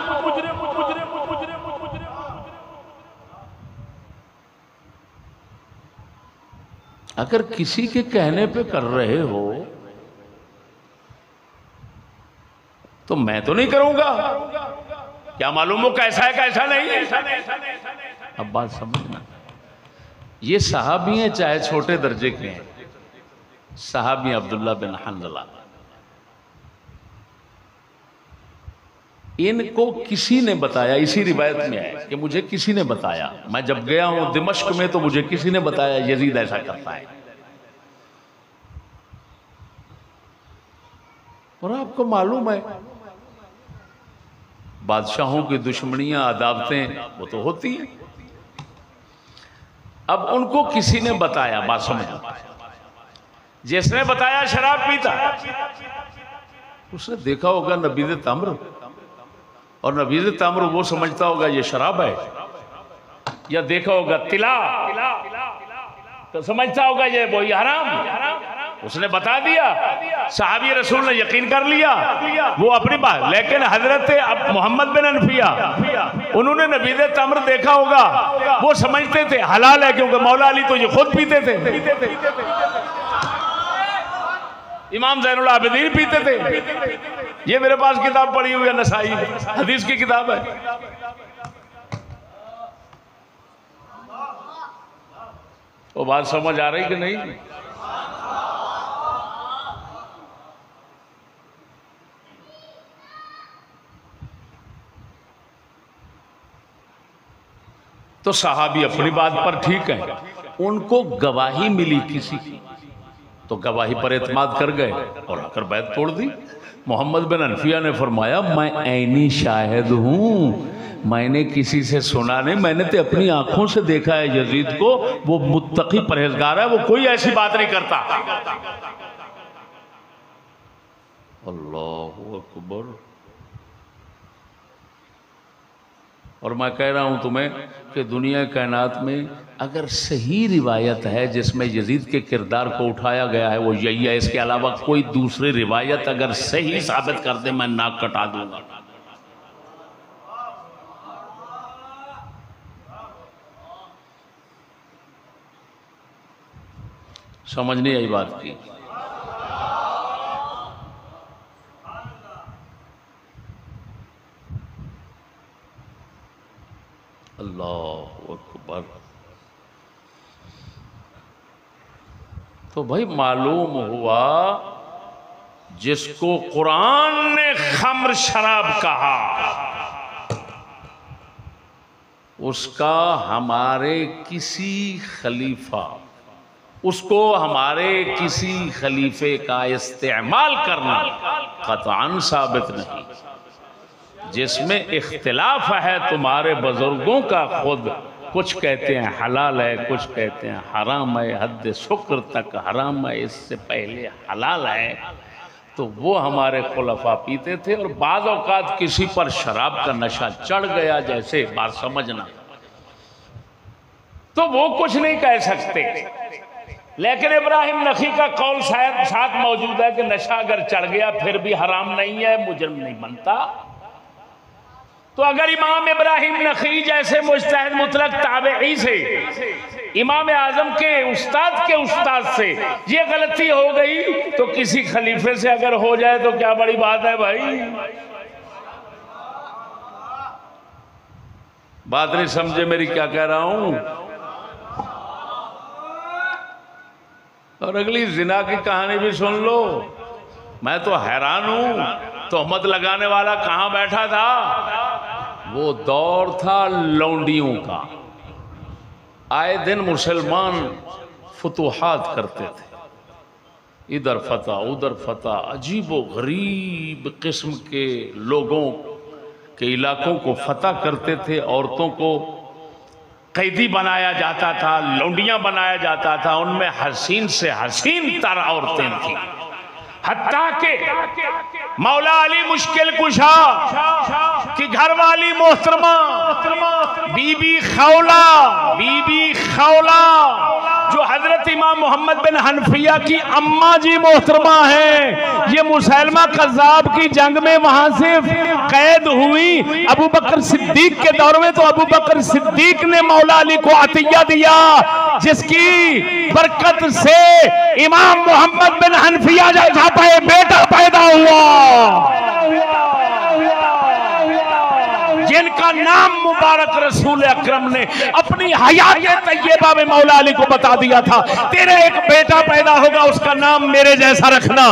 अगर किसी के कहने पे कर रहे हो तो मैं तो नहीं करूंगा, क्या मालूम हो कैसा है कैसा नहीं। अब बात समझना, ये सहाबी हैं चाहे छोटे दर्जे के हैं। सहाबी अब्दुल्ला बिन हंज़ला, इनको किसी ने बताया, इसी रिवायत में है कि मुझे किसी ने बताया, मैं जब गया हूं दिमश्क में तो मुझे किसी ने बताया यजीद ऐसा करता है। और आपको मालूम है बादशाहों की दुश्मनियां अदावतें वो तो होती हैं। अब उनको किसी ने बताया, बात समझो, जिसने बताया शराब पीता, उसने देखा होगा नबीज़ तम्र, और नबीज़ तम्र वो समझता होगा ये शराब है, या देखा होगा तिला तो समझता होगा ये वही हराम। उसने बता दिया, सहाबी रसूल ने यकीन कर लिया, वो अपनी बात। लेकिन हजरत अब मोहम्मद बिन हनफिया, उन्होंने नबीज़ तम्र देखा होगा, वो समझते थे हलाल है, क्योंकि मौला अली तो ये खुद पीते थे, इमाम ज़ैनुल आबिदीन पीते थे। ये मेरे पास किताब पड़ी हुई है, नसाई हदीस की किताब है। वो बात समझ आ रही कि नहीं? तो सहाबी अपनी बात पर ठीक है, उनको गवाही मिली किसी की, तो गवाही पर एतमाद कर गए और आकर बैत तोड़ दी। मोहम्मद बिन हनफिया ने फरमाया मैं ऐनी शाहिद हूँ, मैंने किसी से सुना नहीं, मैंने तो अपनी आंखों से देखा है यजीद को, वो मुत्तकी परहेजगार है, वो कोई ऐसी बात नहीं करता। अल्लाहु अकबर। और मैं कह रहा हूं तुम्हें कि दुनिया कायनात में अगर सही रिवायत है जिसमें यजीद के किरदार को उठाया गया है वो यही है, इसके अलावा कोई दूसरी रिवायत अगर सही साबित कर दे मैं नाक कटा दूंगा। समझ नहीं आई बात की। अल्लाहु अकबर। तो भाई मालूम हुआ जिसको कुरान ने खम्र शराब कहा उसका हमारे किसी खलीफा उसको हमारे किसी खलीफे का इस्तेमाल करना कतअन साबित नहीं। जिसमें इख्तिलाफ है तुम्हारे बुजुर्गों का, खुद कुछ कहते हैं हलाल है, कुछ कहते हैं हराम है, हद शुक्र तक हराम है, इससे पहले हलाल है, तो वो हमारे खुलफा पीते थे। और बाज़ औक़ात किसी पर शराब का नशा चढ़ गया, जैसे बात समझना, तो वो कुछ नहीं कह सकते। लेकिन इब्राहिम नखी का कौल शायद साथ मौजूद है कि नशा अगर चढ़ गया फिर भी हराम नहीं है, मुजरिम नहीं बनता। तो अगर इमाम इब्राहिम नखी जैसे मुज्तहिद मुतलक ताबई से, इमाम आजम के उस्ताद के उस्ताद से ये गलती हो गई, तो किसी खलीफे से अगर हो जाए तो क्या बड़ी बात है भाई। बात नहीं समझे मेरी क्या कह रहा हूं। और अगली जिना की कहानी भी सुन लो। मैं तो हैरान हूं, तोहमत लगाने वाला कहां बैठा था। वो दौर था लौंडियों का। आए दिन मुसलमान फतूहात करते थे, इधर फतह उधर फतह, अजीबो गरीब किस्म के लोगों के इलाकों को फतह करते थे। औरतों को कैदी बनाया जाता था, लौंडियां बनाया जाता था, उनमें हसीन से हसीन तर औरतें थी। हत्ता के मौला अली मुश्किल कुशा की घरवाली मोहतरमा बीबी खौला बीबी खौला जो हजरत इमाम मोहम्मद बिन हनफिया की अम्मा जी मोहतरमा है, ये मुसैलमा कज़्ज़ाब की जंग में वहां से कैद हुई। अबू बकर सिद्दीक के दौर में तो अबू बकर सिद्दीक ने मौला अली को अतिया दिया, जिसकी बरकत से इमाम मोहम्मद बिन हनफिया जैसा बेटा पैदा हुआ, जिनका नाम मुबारक रसूल अकरम ने अपनी हयात तैयबा में मौला अली को बता दिया था, तेरे एक बेटा पैदा होगा, उसका नाम मेरे जैसा रखना।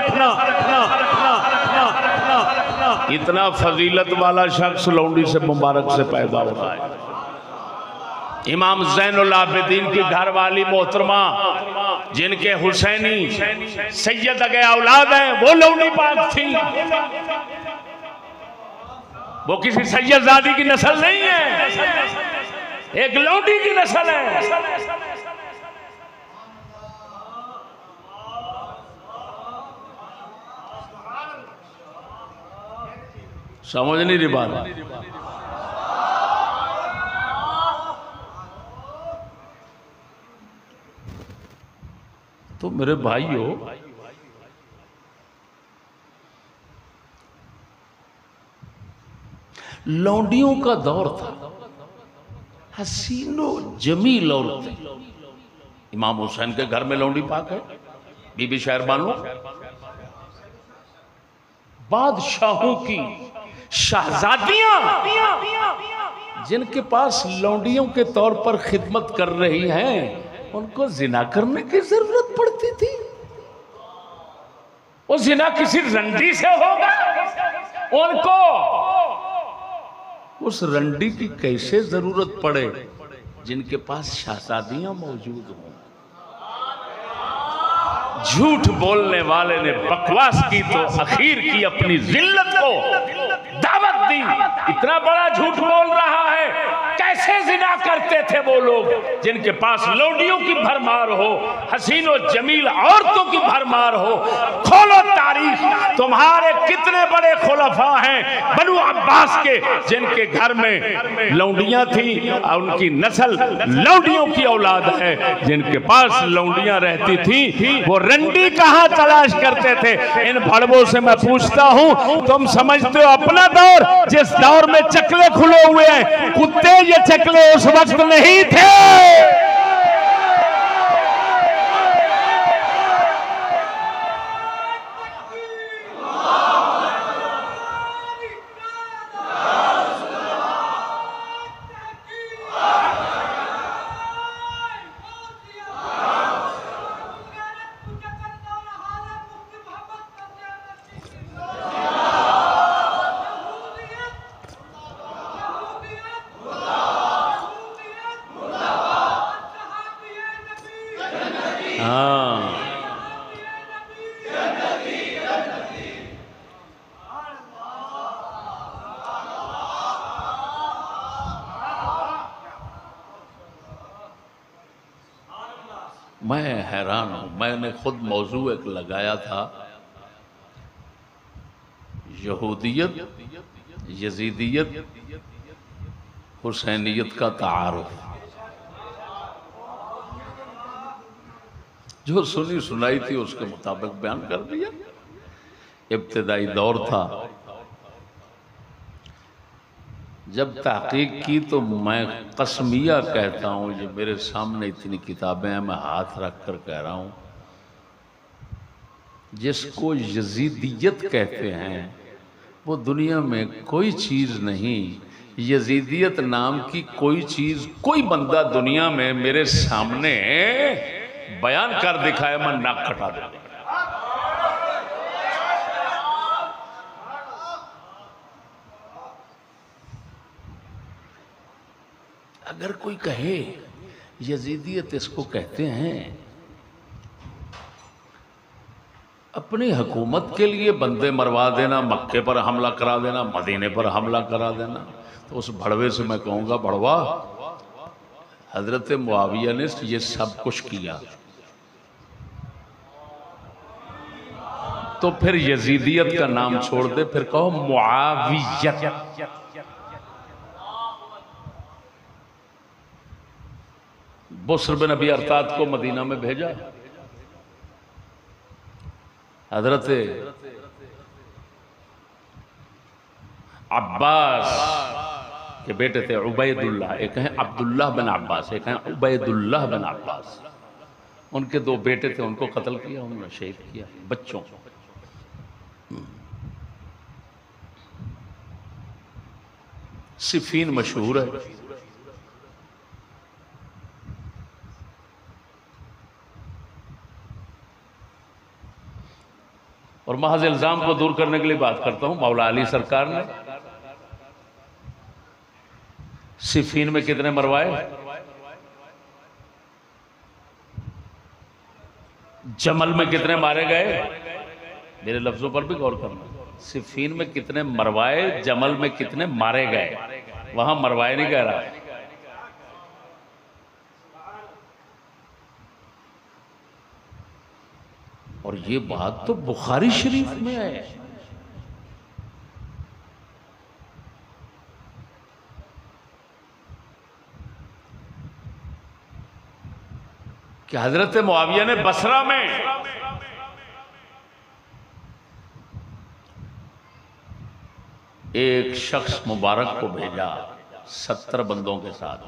इतना फजीलत वाला शख्स लौंडी से मुबारक से पैदा हो रहा है। इमाम ज़ैनुल आबिदीन की घर वाली मोहतरमा, जिनके हुसैनी सैयद के औलाद हैं, वो लौंडी पाक थी। वो किसी सैयदजादी की नस्ल नहीं है, एक लौंडी की नस्ल है। समझ नहीं रही बात। तो मेरे भाइयों, लौंडियों का दौर था, हसीनो जमील औरतें। इमाम हुसैन के घर में लौंडी पाक है, बीबी शहरबानो, बादशाहों की शहजादियां, जिनके पास लौंडियों के तौर पर खिदमत कर रही हैं, उनको जिना करने की जरूरत पड़ती थी। वो जिना किसी रंडी से होगा, उनको उस रंडी की कैसे जरूरत पड़े जिनके पास शहजादियां मौजूद हों। झूठ बोलने वाले ने बकवास की तो अखीर की अपनी जिल्लत को दावत दी। इतना बड़ा झूठ बोल रहा है। कैसे जिना करते थे वो लोग जिनके पास लौंडियों की भरमार हो, हसीनो जमील औरतों की भरमार हो। खोलो तारीख, तुम्हारे कितने बड़े खुलफा हैं बनु अब्बास के जिनके घर में लौंडियां थी, उनकी नस्ल लौंडियों की औलाद है। जिनके पास लौंडियां रहती थी वो रंडी कहां तलाश करते थे। इन भड़वों से मैं पूछता हूं, तुम समझते हो अपना दौर, जिस दौर में चकले खुले हुए हैं, कुत्ते ये चकले उस वक्त नहीं थे। मैं हैरान हूं। मैंने खुद मौजू एक लगाया था, यहूदियत, यजीदियत, हुसैनियत का तारुफ। जो सुनी सुनाई थी उसके मुताबिक बयान कर दिया। इब्तिदाई दौर था, जब तहकीक की तो मैं कसमिया कहता हूँ, जो मेरे सामने इतनी किताबें हैं, मैं हाथ रख कर कह रहा हूँ, जिसको यजीदियत कहते हैं वो दुनिया में कोई चीज़ नहीं। यजीदियत नाम की कोई चीज़ कोई बंदा दुनिया में मेरे सामने बयान कर दिखाए, मैं नाक कटा दूंगा। अगर कोई कहे यजीदियत इसको कहते हैं, अपनी हुकूमत के लिए बंदे मरवा देना, मक्के पर हमला करा देना, मदीने पर हमला करा देना, तो उस भड़वे से मैं कहूँगा, भड़वा, हजरत मुआविया ने ये सब कुछ किया, तो फिर यजीदियत का नाम छोड़ दे, फिर कहो मुआवियत। बुस्र बिन नबी अरताद को मदीना में भेजा, हजरत अब्बास के बेटे थे उबैदुल्लाह, एक हैं अब्दुल्लाह बिन अब्बास, एक हैं उबैदुल्लाह बिन अब्बास। उनके दो बेटे थे, उनको कत्ल किया, उन्होंने शहीद किया बच्चों। सिफीन मशहूर है। और महज इल्जाम को दूर करने के लिए बात करता हूं, मौला अली सरकार ने सिफीन में कितने मरवाए, जमल में कितने मारे गए, मेरे लफ्जों पर भी गौर करना। सिफीन में कितने मरवाए, जमल में कितने मारे गए, वहां मरवाए नहीं कह रहा। और ये बात तो बुखारी शरीफ में है कि हजरत मुआविया ने बसरा में एक शख्स मुबारक को भेजा सत्तर बंदों के साथ।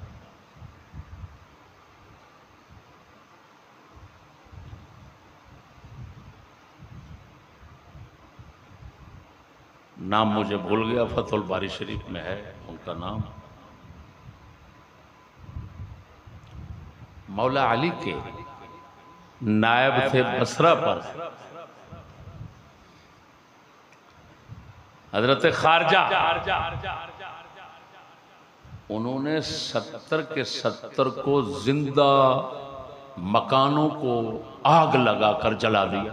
नाम मुझे भूल गया, फतहुल बारी शरीफ में है उनका नाम। मौला अली के नायब थे बसरा पर हजरत खारजा। उन्होंने सत्तर के सत्तर को जिंदा मकानों को आग लगाकर जला दिया।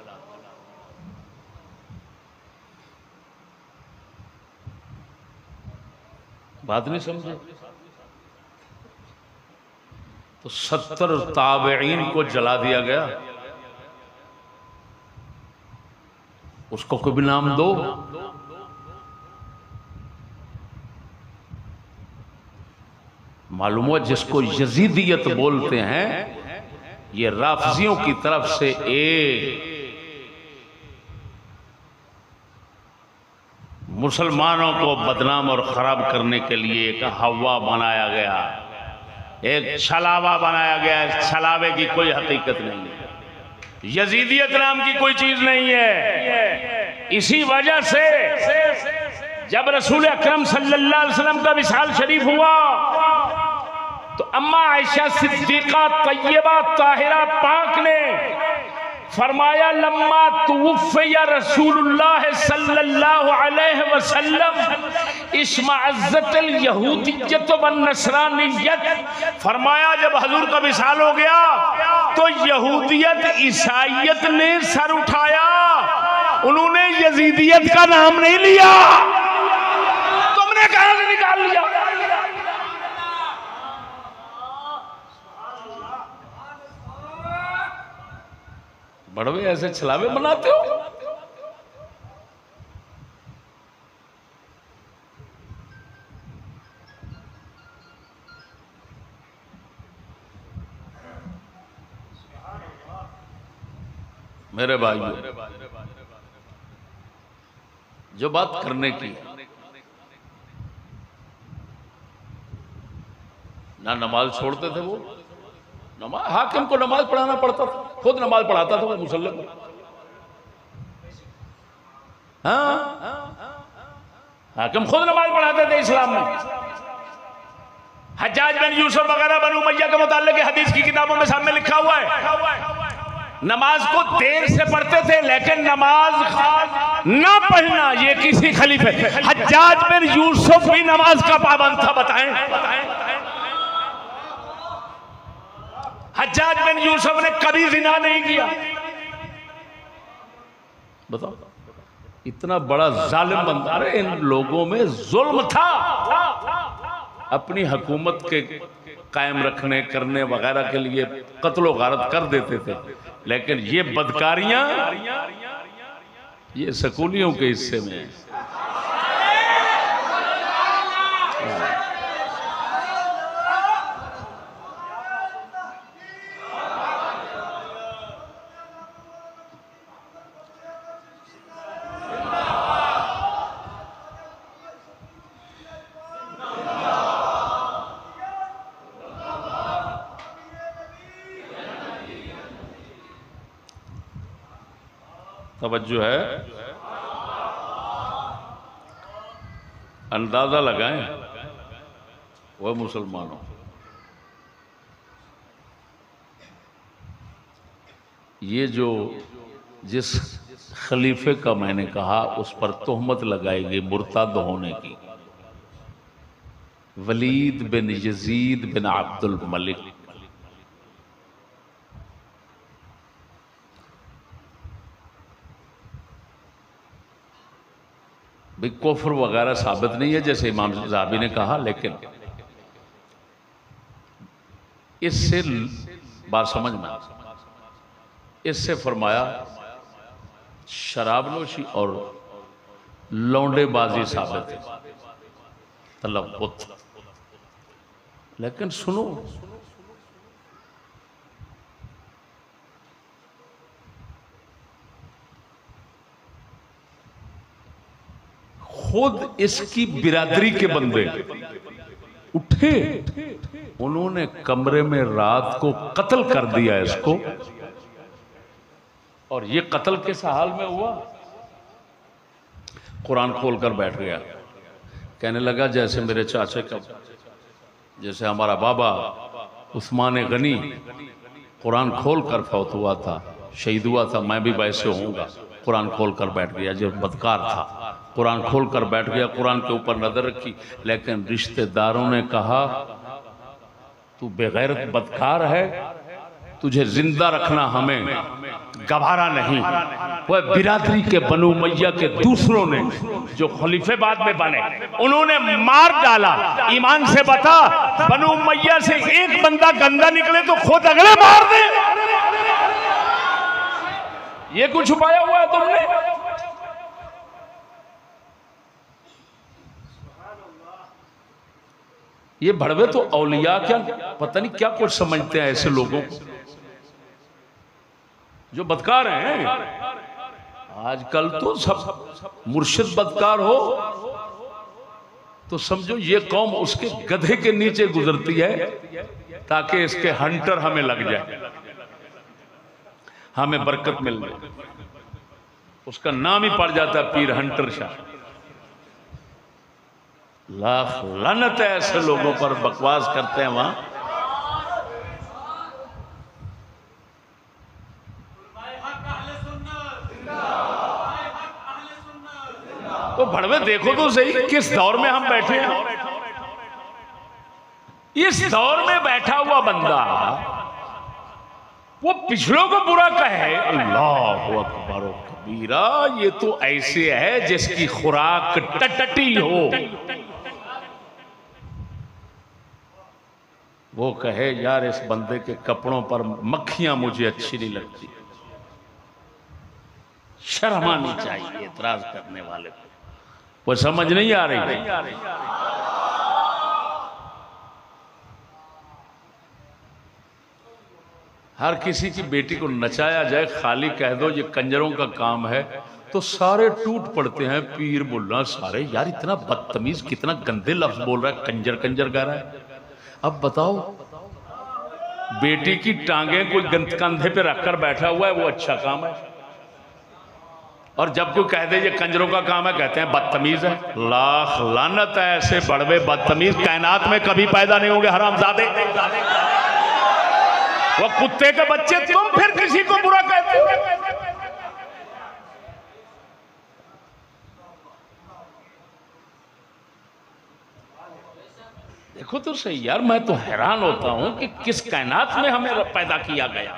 बात नहीं समझे? तो सत्तर ताबईन को जला दिया गया। उसको कोई भी नाम दो। मालूम हुआ जिसको यजीदियत बोलते हैं, ये राफजियों की तरफ से एक मुसलमानों को बदनाम और खराब करने के लिए एक हवा बनाया गया, एक छलावा बनाया गया। इस छलावे की कोई हकीकत नहीं है, यजीदियत नाम की कोई चीज नहीं है। इसी वजह से जब रसूल अकरम सल्लल्लाहु अलैहि वसल्लम का विसाल शरीफ हुआ तो अम्मा आयशा सिद्दीका तय्यबा ताहिरा पाक ने फरमाया, लम्मा तुवफ़्फ़िया रसूलुल्लाह सल्लल्लाहु अलैहि वसल्लम इश्मअज़्ज़तल यहूदिय्यत वन नसरानिय्यत, फरमाया जब हजूर का विसाल हो गया तो यहूदियत ईसाइयत ने सर उठाया, उन्होंने यजीदियत का नाम नहीं लिया। तुमने कहां से निकाल लिया? बड़वे ऐसे छलावे बनाते हो। मेरे भाई, जो बात करने की, ना नमाज छोड़ते थे वो, नमाज हाकिम को नमाज पढ़ाना पड़ता था, खुद नमाज पढ़ाता था वो मुसल्ले पर। हाँ, हाकिम खुद नमाज पढ़ाते थे इस्लाम में। हज्जाज बिन यूसुफ वगैरह बनु उमय्या के मुताल्लिक़ हदीस की किताबों में सामने लिखा हुआ है, नमाज को देर से पढ़ते थे, लेकिन नमाज ना पढ़ना ये किसी खलीफे, हज्जाज बिन यूसुफ भी नमाज का पाबंद था। बताएं, हज्जाज बिन यूसुफ ने कभी जिना नहीं किया। बताओ, इतना बड़ा जालिम बंदा। अरे इन लोगों में जुल्म था, अपनी हुकूमत के कायम रखने करने वगैरह के लिए कत्लो गारत कर देते थे, लेकिन ये बदकारियां ये स्कूलियों के हिस्से में है। तवज्जो है, अंदाजा लगाएं वह मुसलमानों, ये जो जिस खलीफे का मैंने कहा उस पर तोहमत लगाई गई मुर्तद होने की, वलीद बिन यजीद बिन अब्दुल मलिक, भी कुफ्र वगैरह साबित नहीं है जैसे इमाम ज़हाबी ने कहा, लेकिन इससे बात समझना, इससे फरमाया शराबनोशी और लौंडेबाजी साबित है, तलव्वुत। लेकिन सुनो, खुद इसकी बिरादरी के बंदे उठे, उन्होंने कमरे में रात को कत्ल कर दिया इसको, और ये कत्ल किस हाल में हुआ? कुरान खोलकर बैठ गया, कहने लगा जैसे मेरे चाचे का, जैसे हमारा बाबा उस्मान गनी कुरान खोलकर फौत हुआ था, शहीद हुआ था, मैं भी वैसे होऊंगा। कुरान खोलकर बैठ गया, जो बदकार था कुरान खोलकर बैठ गया, कुरान के ऊपर नजर रखी, लेकिन रिश्तेदारों ने कहा तू बेगैरत बदकार है, तुझे जिंदा रखना हमें गवारा नहीं। वह बिरादरी के बनु उमैया के दूसरों ने जो खलीफे बाद में बने उन्होंने मार डाला। ईमान से बता, बनु उमैया से एक बंदा गंदा निकले तो खुद अगले मार दे। ये कुछ छुपाया हुआ है तुमने? ये भड़वे तो औलिया क्या पता नहीं क्या कुछ समझते हैं ऐसे लोगों को जो बदकार हैं। आजकल तो सब मुर्शिद बदकार हो तो समझो ये कौम उसके गधे के नीचे गुजरती है ताकि इसके हंटर हमें लग जाए, हमें बरकत मिल जाए। उसका नाम ही पड़ जाता है पीर हंटर शाह। लाख लानत है ऐसे लोगों पर, बकवास करते हैं वहां। तो भड़वे देखो तो सही किस दौर में हम बैठे हैं। इस दौर में बैठा हुआ बंदा वो पिछलों को बुरा कहे, अल्लाह अकबर कबीरा, ये तो ऐसे है जिसकी खुराक टटटी हो। वो कहे यार इस बंदे के कपड़ों पर मक्खियां मुझे अच्छी नहीं लगती। शर्म आनी चाहिए एतराज करने वाले को। वो समझ नहीं आ रही। हर किसी की बेटी को नचाया जाए, खाली कह दो ये कंजरों का काम है तो सारे टूट पड़ते हैं। पीर मुल्ला सारे, यार इतना बदतमीज, कितना गंदे लफ्ज बोल रहा है, कंजर कंजर कह रहा है। अब बताओ, बेटी की टांगे कोई कंधे पे रखकर बैठा हुआ है वो अच्छा काम है, और जब कोई कह दे ये कंजरों का काम है कहते हैं बदतमीज है। लाख लानत है ऐसे बड़वे बदतमीज, कायनात में कभी पैदा नहीं होंगे हरामजादे। वो कुत्ते के बच्चे, तुम फिर किसी को बुरा कहते हो। देखो तो सही यार, मैं तो हैरान होता हूं कि किस कायनात में हमें पैदा किया गया।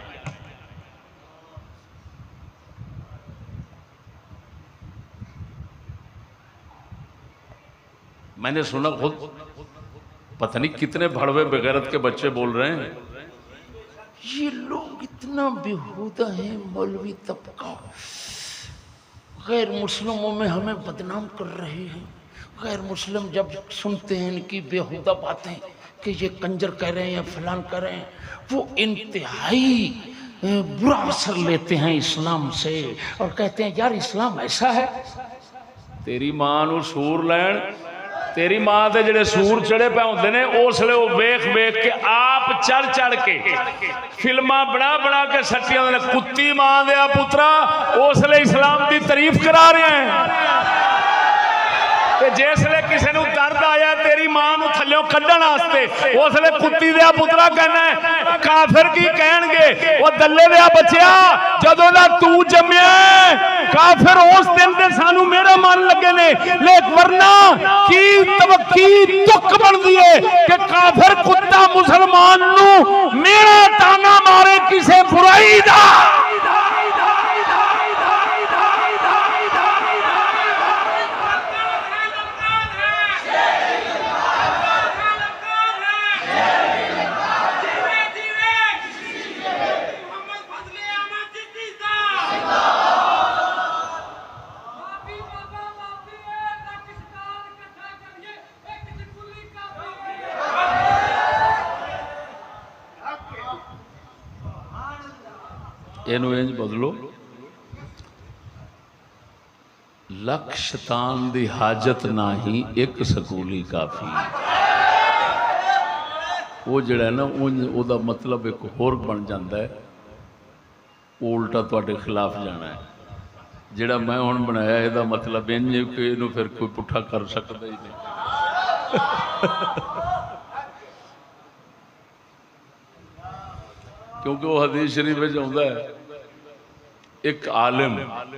मैंने सुना खुद, पता नहीं कितने भड़वे बेगैरत के बच्चे बोल रहे हैं, ये लोग इतना बेहुदा है, मौलवी तबका गैर मुस्लिमों में हमें बदनाम कर रहे हैं। गैर मुस्लिम जब सुनते हैं इनकी बेहुदा बातें कि ये कंजर कह रहे हैं या फलान कह रहे हैं, वो इंतहाई बुरा असर लेते हैं इस्लाम से और कहते हैं यार इस्लाम ऐसा है। तेरी मां नू सूर लैन, तेरी मां दे जेड़े सूर चढ़े पे होंदे ने उसले वो वेख वेख के आप चढ़ चढ़ के फिल्मां बना बना के सट्टियां ने कुत्ती मां दे पुत्रा उसले इस्लाम की तारीफ करा रहे हैं। जिसले किसी को दर्द आया तेरी मां नू थल्लों कड्ढण वास्ते उसले कुत्ती दे पुत्रा कहना है, काफिर की कहणगे वो दल्ले दे बच्चिया जदों दा तू जम्मिया काफिर उस दिन दे सानू मेरा मन लगे ने, लेकिन वरना की तवक्की तुक बनदी है कि काफिर कुत्ता मुसलमान नू मेरा ताना मारे किसे बुराई दा। इनू इंज बदलो, लख शैतान दी हाजत ना ही एक सकूली काफी। वो जड़ा ना उनका मतलब एक होर बन जाता है, वो उल्टा तुहाडे खिलाफ जाना है। जिहड़ा मैं हुण बनाया इसदा मतलब इंज कि इनू फिर कोई पुट्ठा कर सकता ही नहीं। क्योंकि वो हदीस शरीफ में आउंदा है, एक आलिम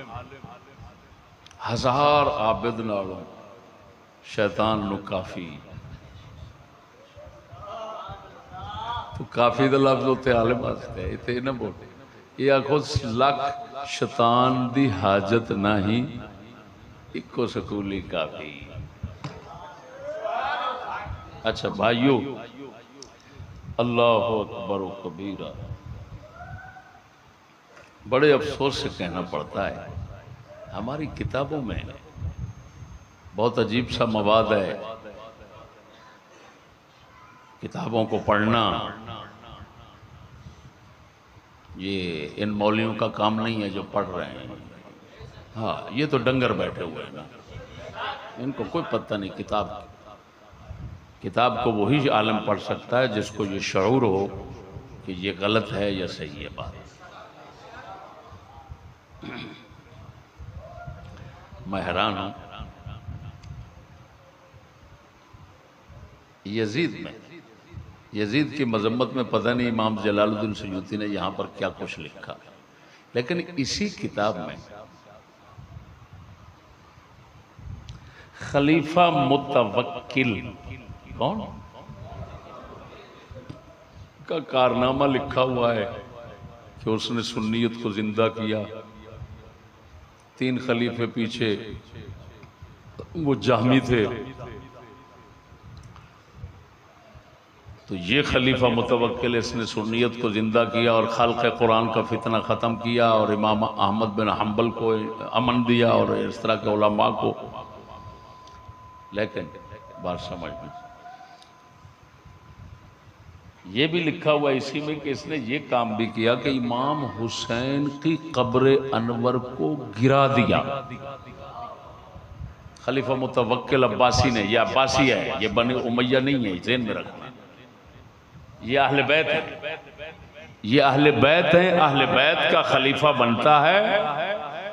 हजार आबिद नालों शैतान नू काफी। तो काफी दा लफ्ज उत्ते आलम वास्ते है, इत्थे ना बोल। ये आखो लख शैतान दी हाजत नहीं, इको सकूली काफी। अच्छा भाइयों, अल्लाह अकबर कबीरा। बड़े अफसोस से कहना पड़ता है, हमारी किताबों में बहुत अजीब सा मवाद है। किताबों को पढ़ना ये इन मौलियों का काम नहीं है जो पढ़ रहे हैं। हाँ, ये तो डंगर बैठे हुए हैं ना, इनको कोई पता नहीं किताब। किताब को वही आलम पढ़ सकता है जिसको ये शऊर हो कि ये गलत है या सही है बात। मैं हैरान हूं, यजीद में, यजीद की मजम्मत में पता नहीं इमाम जलालुद्दीन सयूती ने यहाँ पर क्या कुछ लिखा, लेकिन इसी किताब में खलीफा मुतवक्किल कौन का कारनामा लिखा हुआ है कि उसने सुन्नियत को जिंदा किया। तीन खलीफे पीछे वो जाहमी थे, तो ये खलीफा मुतवक्किल इसने सुन्नियत को जिंदा किया और खाल्क़े कुरान का फितना ख़त्म किया और इमाम अहमद बिन हम्बल को अमन दिया और इस तरह के उलमा को। लेकिन बात समझ में ये भी लिखा हुआ इसी में कि इसने ये काम भी किया कि इमाम हुसैन की कब्र अनवर को गिरा दिया। खलीफा मुतवक्किल अब्बासी ने, ये अब्बासी है, ये बनी उमैया नहीं है, ज़हन में रखना। ये अहले बैत है, ये अहले बैत है, अहले बैत का खलीफा बनता है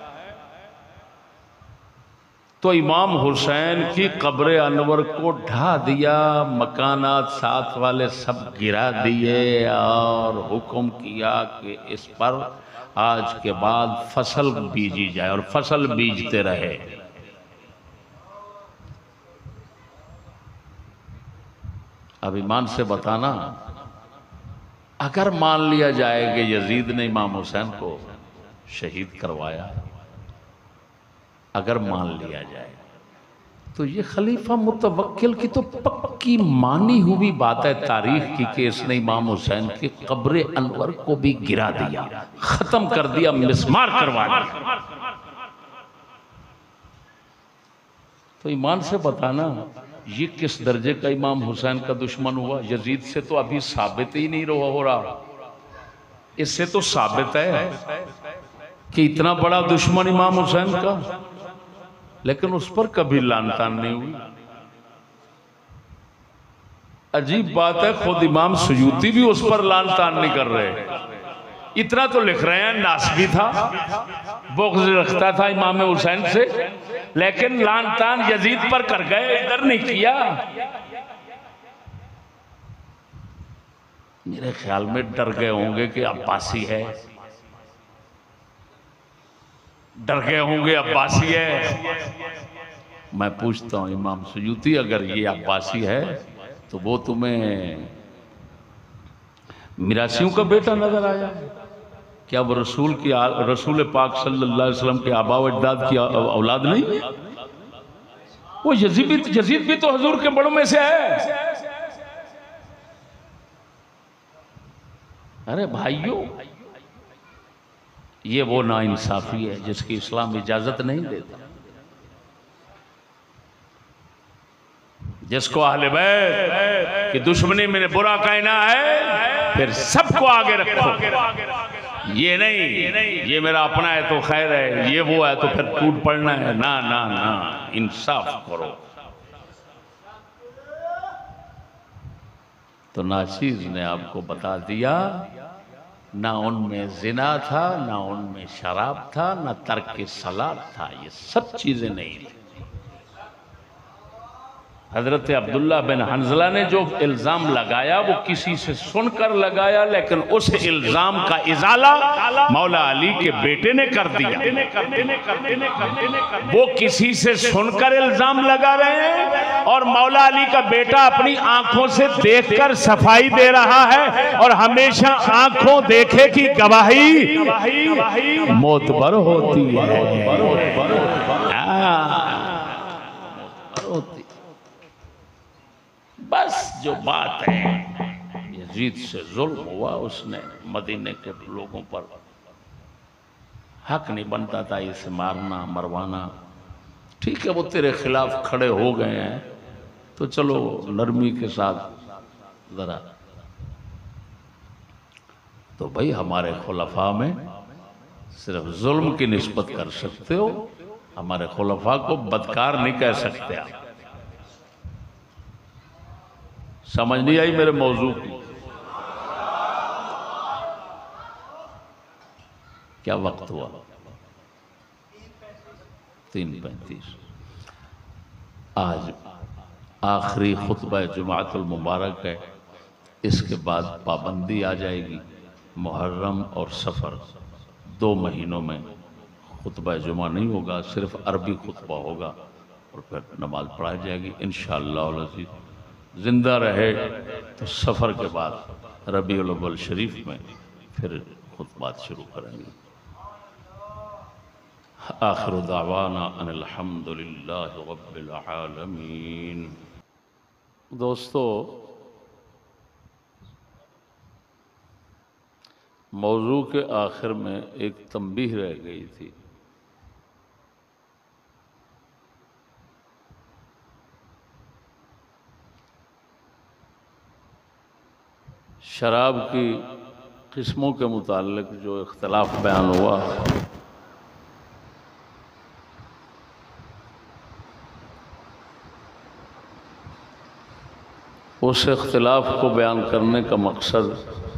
तो इमाम हुसैन की कब्र अनवर को ढा दिया, मकानात साथ वाले सब गिरा दिए और हुक्म किया कि इस पर आज के बाद फसल बीजी जाए और फसल बीजते रहे। अब ईमान से बताना, अगर मान लिया जाए कि यजीद ने इमाम हुसैन को शहीद करवाया, अगर मान लिया जाए तो ये खलीफा मुतवक्किल की तो पक्की मानी हुई बात है तारीख की कि इसने इमाम हुसैन की कब्र अनवर को भी गिरा दिया, खत्म कर दिया, मिसमार करवा दिया। तो ईमान से बताना ये किस दर्जे का इमाम हुसैन का दुश्मन हुआ। यजीद से तो अभी साबित ही नहीं हो रहा, इससे तो साबित है कि इतना बड़ा दुश्मन इमाम हुसैन का, लेकिन उस पर कभी लानतान नहीं हुई। अजीब बात है, खुद इमाम सयूती भी उस पर लानतान नहीं कर रहे। इतना तो लिख रहे हैं नासबी था, बुग़्ज़ रखता था इमाम हुसैन से, लेकिन लानतान यजीद पर कर गए, इधर नहीं किया। मेरे ख्याल में डर गए होंगे कि अब्बासी है, डर गए होंगे अब्बासी है। मैं पूछता हूं इमाम सयूती, अगर ये अब्बासी है तो वो तुम्हें मिरासियों का बेटा नजर आया? क्या वो रसूल की रसूल पाक सल्लल्लाहु अलैहि वसल्लम के आबा व अजदाद की औलाद नहीं? वो यजीद भी यजीद भी तो हुजूर के बड़ों में से है। अरे भाइयों, ये वो नाइंसाफी है जिसकी इस्लाम इजाजत नहीं देता। जिसको अहले बैत की दुश्मनी में बुरा कहना है, फिर सबको आगे रखो। ये नहीं ये मेरा अपना है तो खैर है, ये वो है तो फिर टूट पड़ना है। ना ना ना, इंसाफ करो। तो नाचीज ने आपको बता दिया, ना उनमें जिना था, ना उनमें शराब था, ना तर्क सलात था, ये सब चीजें नहीं थी। हजरत अब्दुल्ला बिन हंजला ने जो इल्ज़ाम लगाया वो किसी से सुनकर लगाया, लेकिन उस इल्ज़ाम का इजाला मौला अली के बेटे ने कर दिया। वो किसी से सुनकर इल्ज़ाम लगा रहे हैं और मौला अली का बेटा अपनी आंखों से देखकर सफाई दे रहा है। और हमेशा आंखों देखे की गवाही मोतबर होती है। होती बस जो बात है, यजीद से जुल्म हुआ, उसने मदीने के लोगों पर हक नहीं बनता था इसे मारना मरवाना। ठीक है, वो तेरे खिलाफ खड़े हो गए हैं तो चलो नरमी के साथ जरा, तो भाई हमारे खुलफा में सिर्फ जुल्म की निस्बत कर सकते हो, हमारे खुलफा को बदकार नहीं कह सकते आप। समझ नहीं आई मेरे मौजू की? क्या वक्त हुआ? तीन पैंतीस। आज आखिरी खुतबा जुमाअतुल मुबारक है। इसके बाद पाबंदी आ जाएगी। मुहर्रम और सफ़र दो महीनों में खुतबा जुमा नहीं होगा, सिर्फ अरबी खुतबा होगा और फिर नमाज पढ़ाई जाएगी इंशाअल्लाह अज़ीज़। जिंदा रहे तो सफ़र के बाद रबीउल अव्वल शरीफ में फिर खुतबात शुरू करेंगे। आखिर दावाना अनिल हम्दुलिल्लाहि रब्बिल आलमीन। दोस्तों, मौजू के आखिर में एक तंबीह रह गई थी। शराब की किस्मों के मुताल्लिक जो इख्तलाफ बयान हुआ, उस इख्तलाफ को बयान करने का मकसद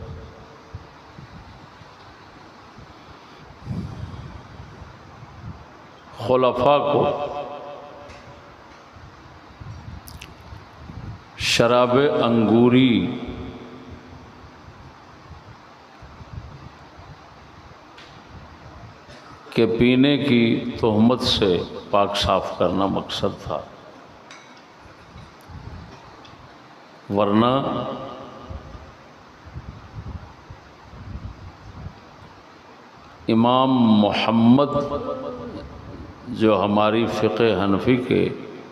खुलफा को शराब अंगूरी के पीने की तोहमत से पाक साफ करना मकसद था। वरना इमाम मोहम्मद जो हमारी फ़िक़े हनफी के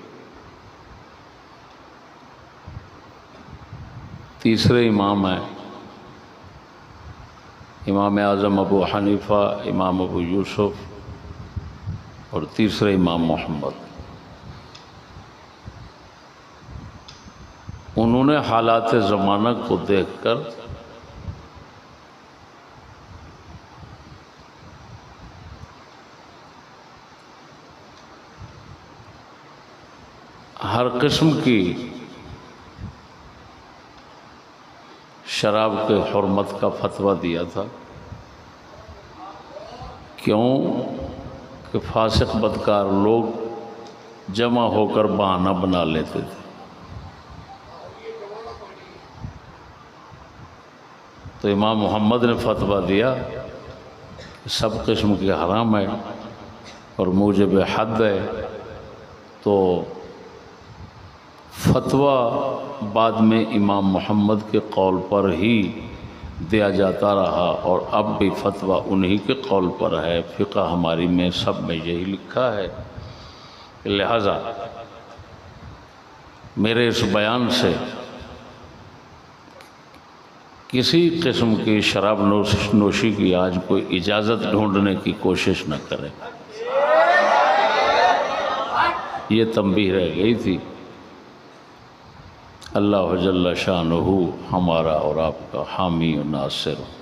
तीसरे इमाम हैं, इमाम आज़म अबू हनीफ़ा, इमाम अबू यूसुफ और तीसरे इमाम मोहम्मद, उन्होंने हालात ज़माना को देखकर हर किस्म की शराब के हुर्मत का फतवा दिया था। क्यों कि फासिक बदकार लोग जमा होकर बहाना बना लेते थे। तो इमाम मोहम्मद ने फतवा दिया सब किस्म की हराम है और मूजिब हद है। तो फतवा बाद में इमाम मोहम्मद के कौल पर ही दिया जाता रहा और अब भी फतवा उन्हीं के कौल पर है। फ़िक़्ह हमारी में सब में यही लिखा है। लिहाजा मेरे इस बयान से किसी किस्म की शराब नोश नोशी की आज कोई इजाज़त ढूंढने की कोशिश न करें। ये तंबीह रह गई थी। अल्लाह जल्ल शानुहु हमारा और आपका हामी और नासिर।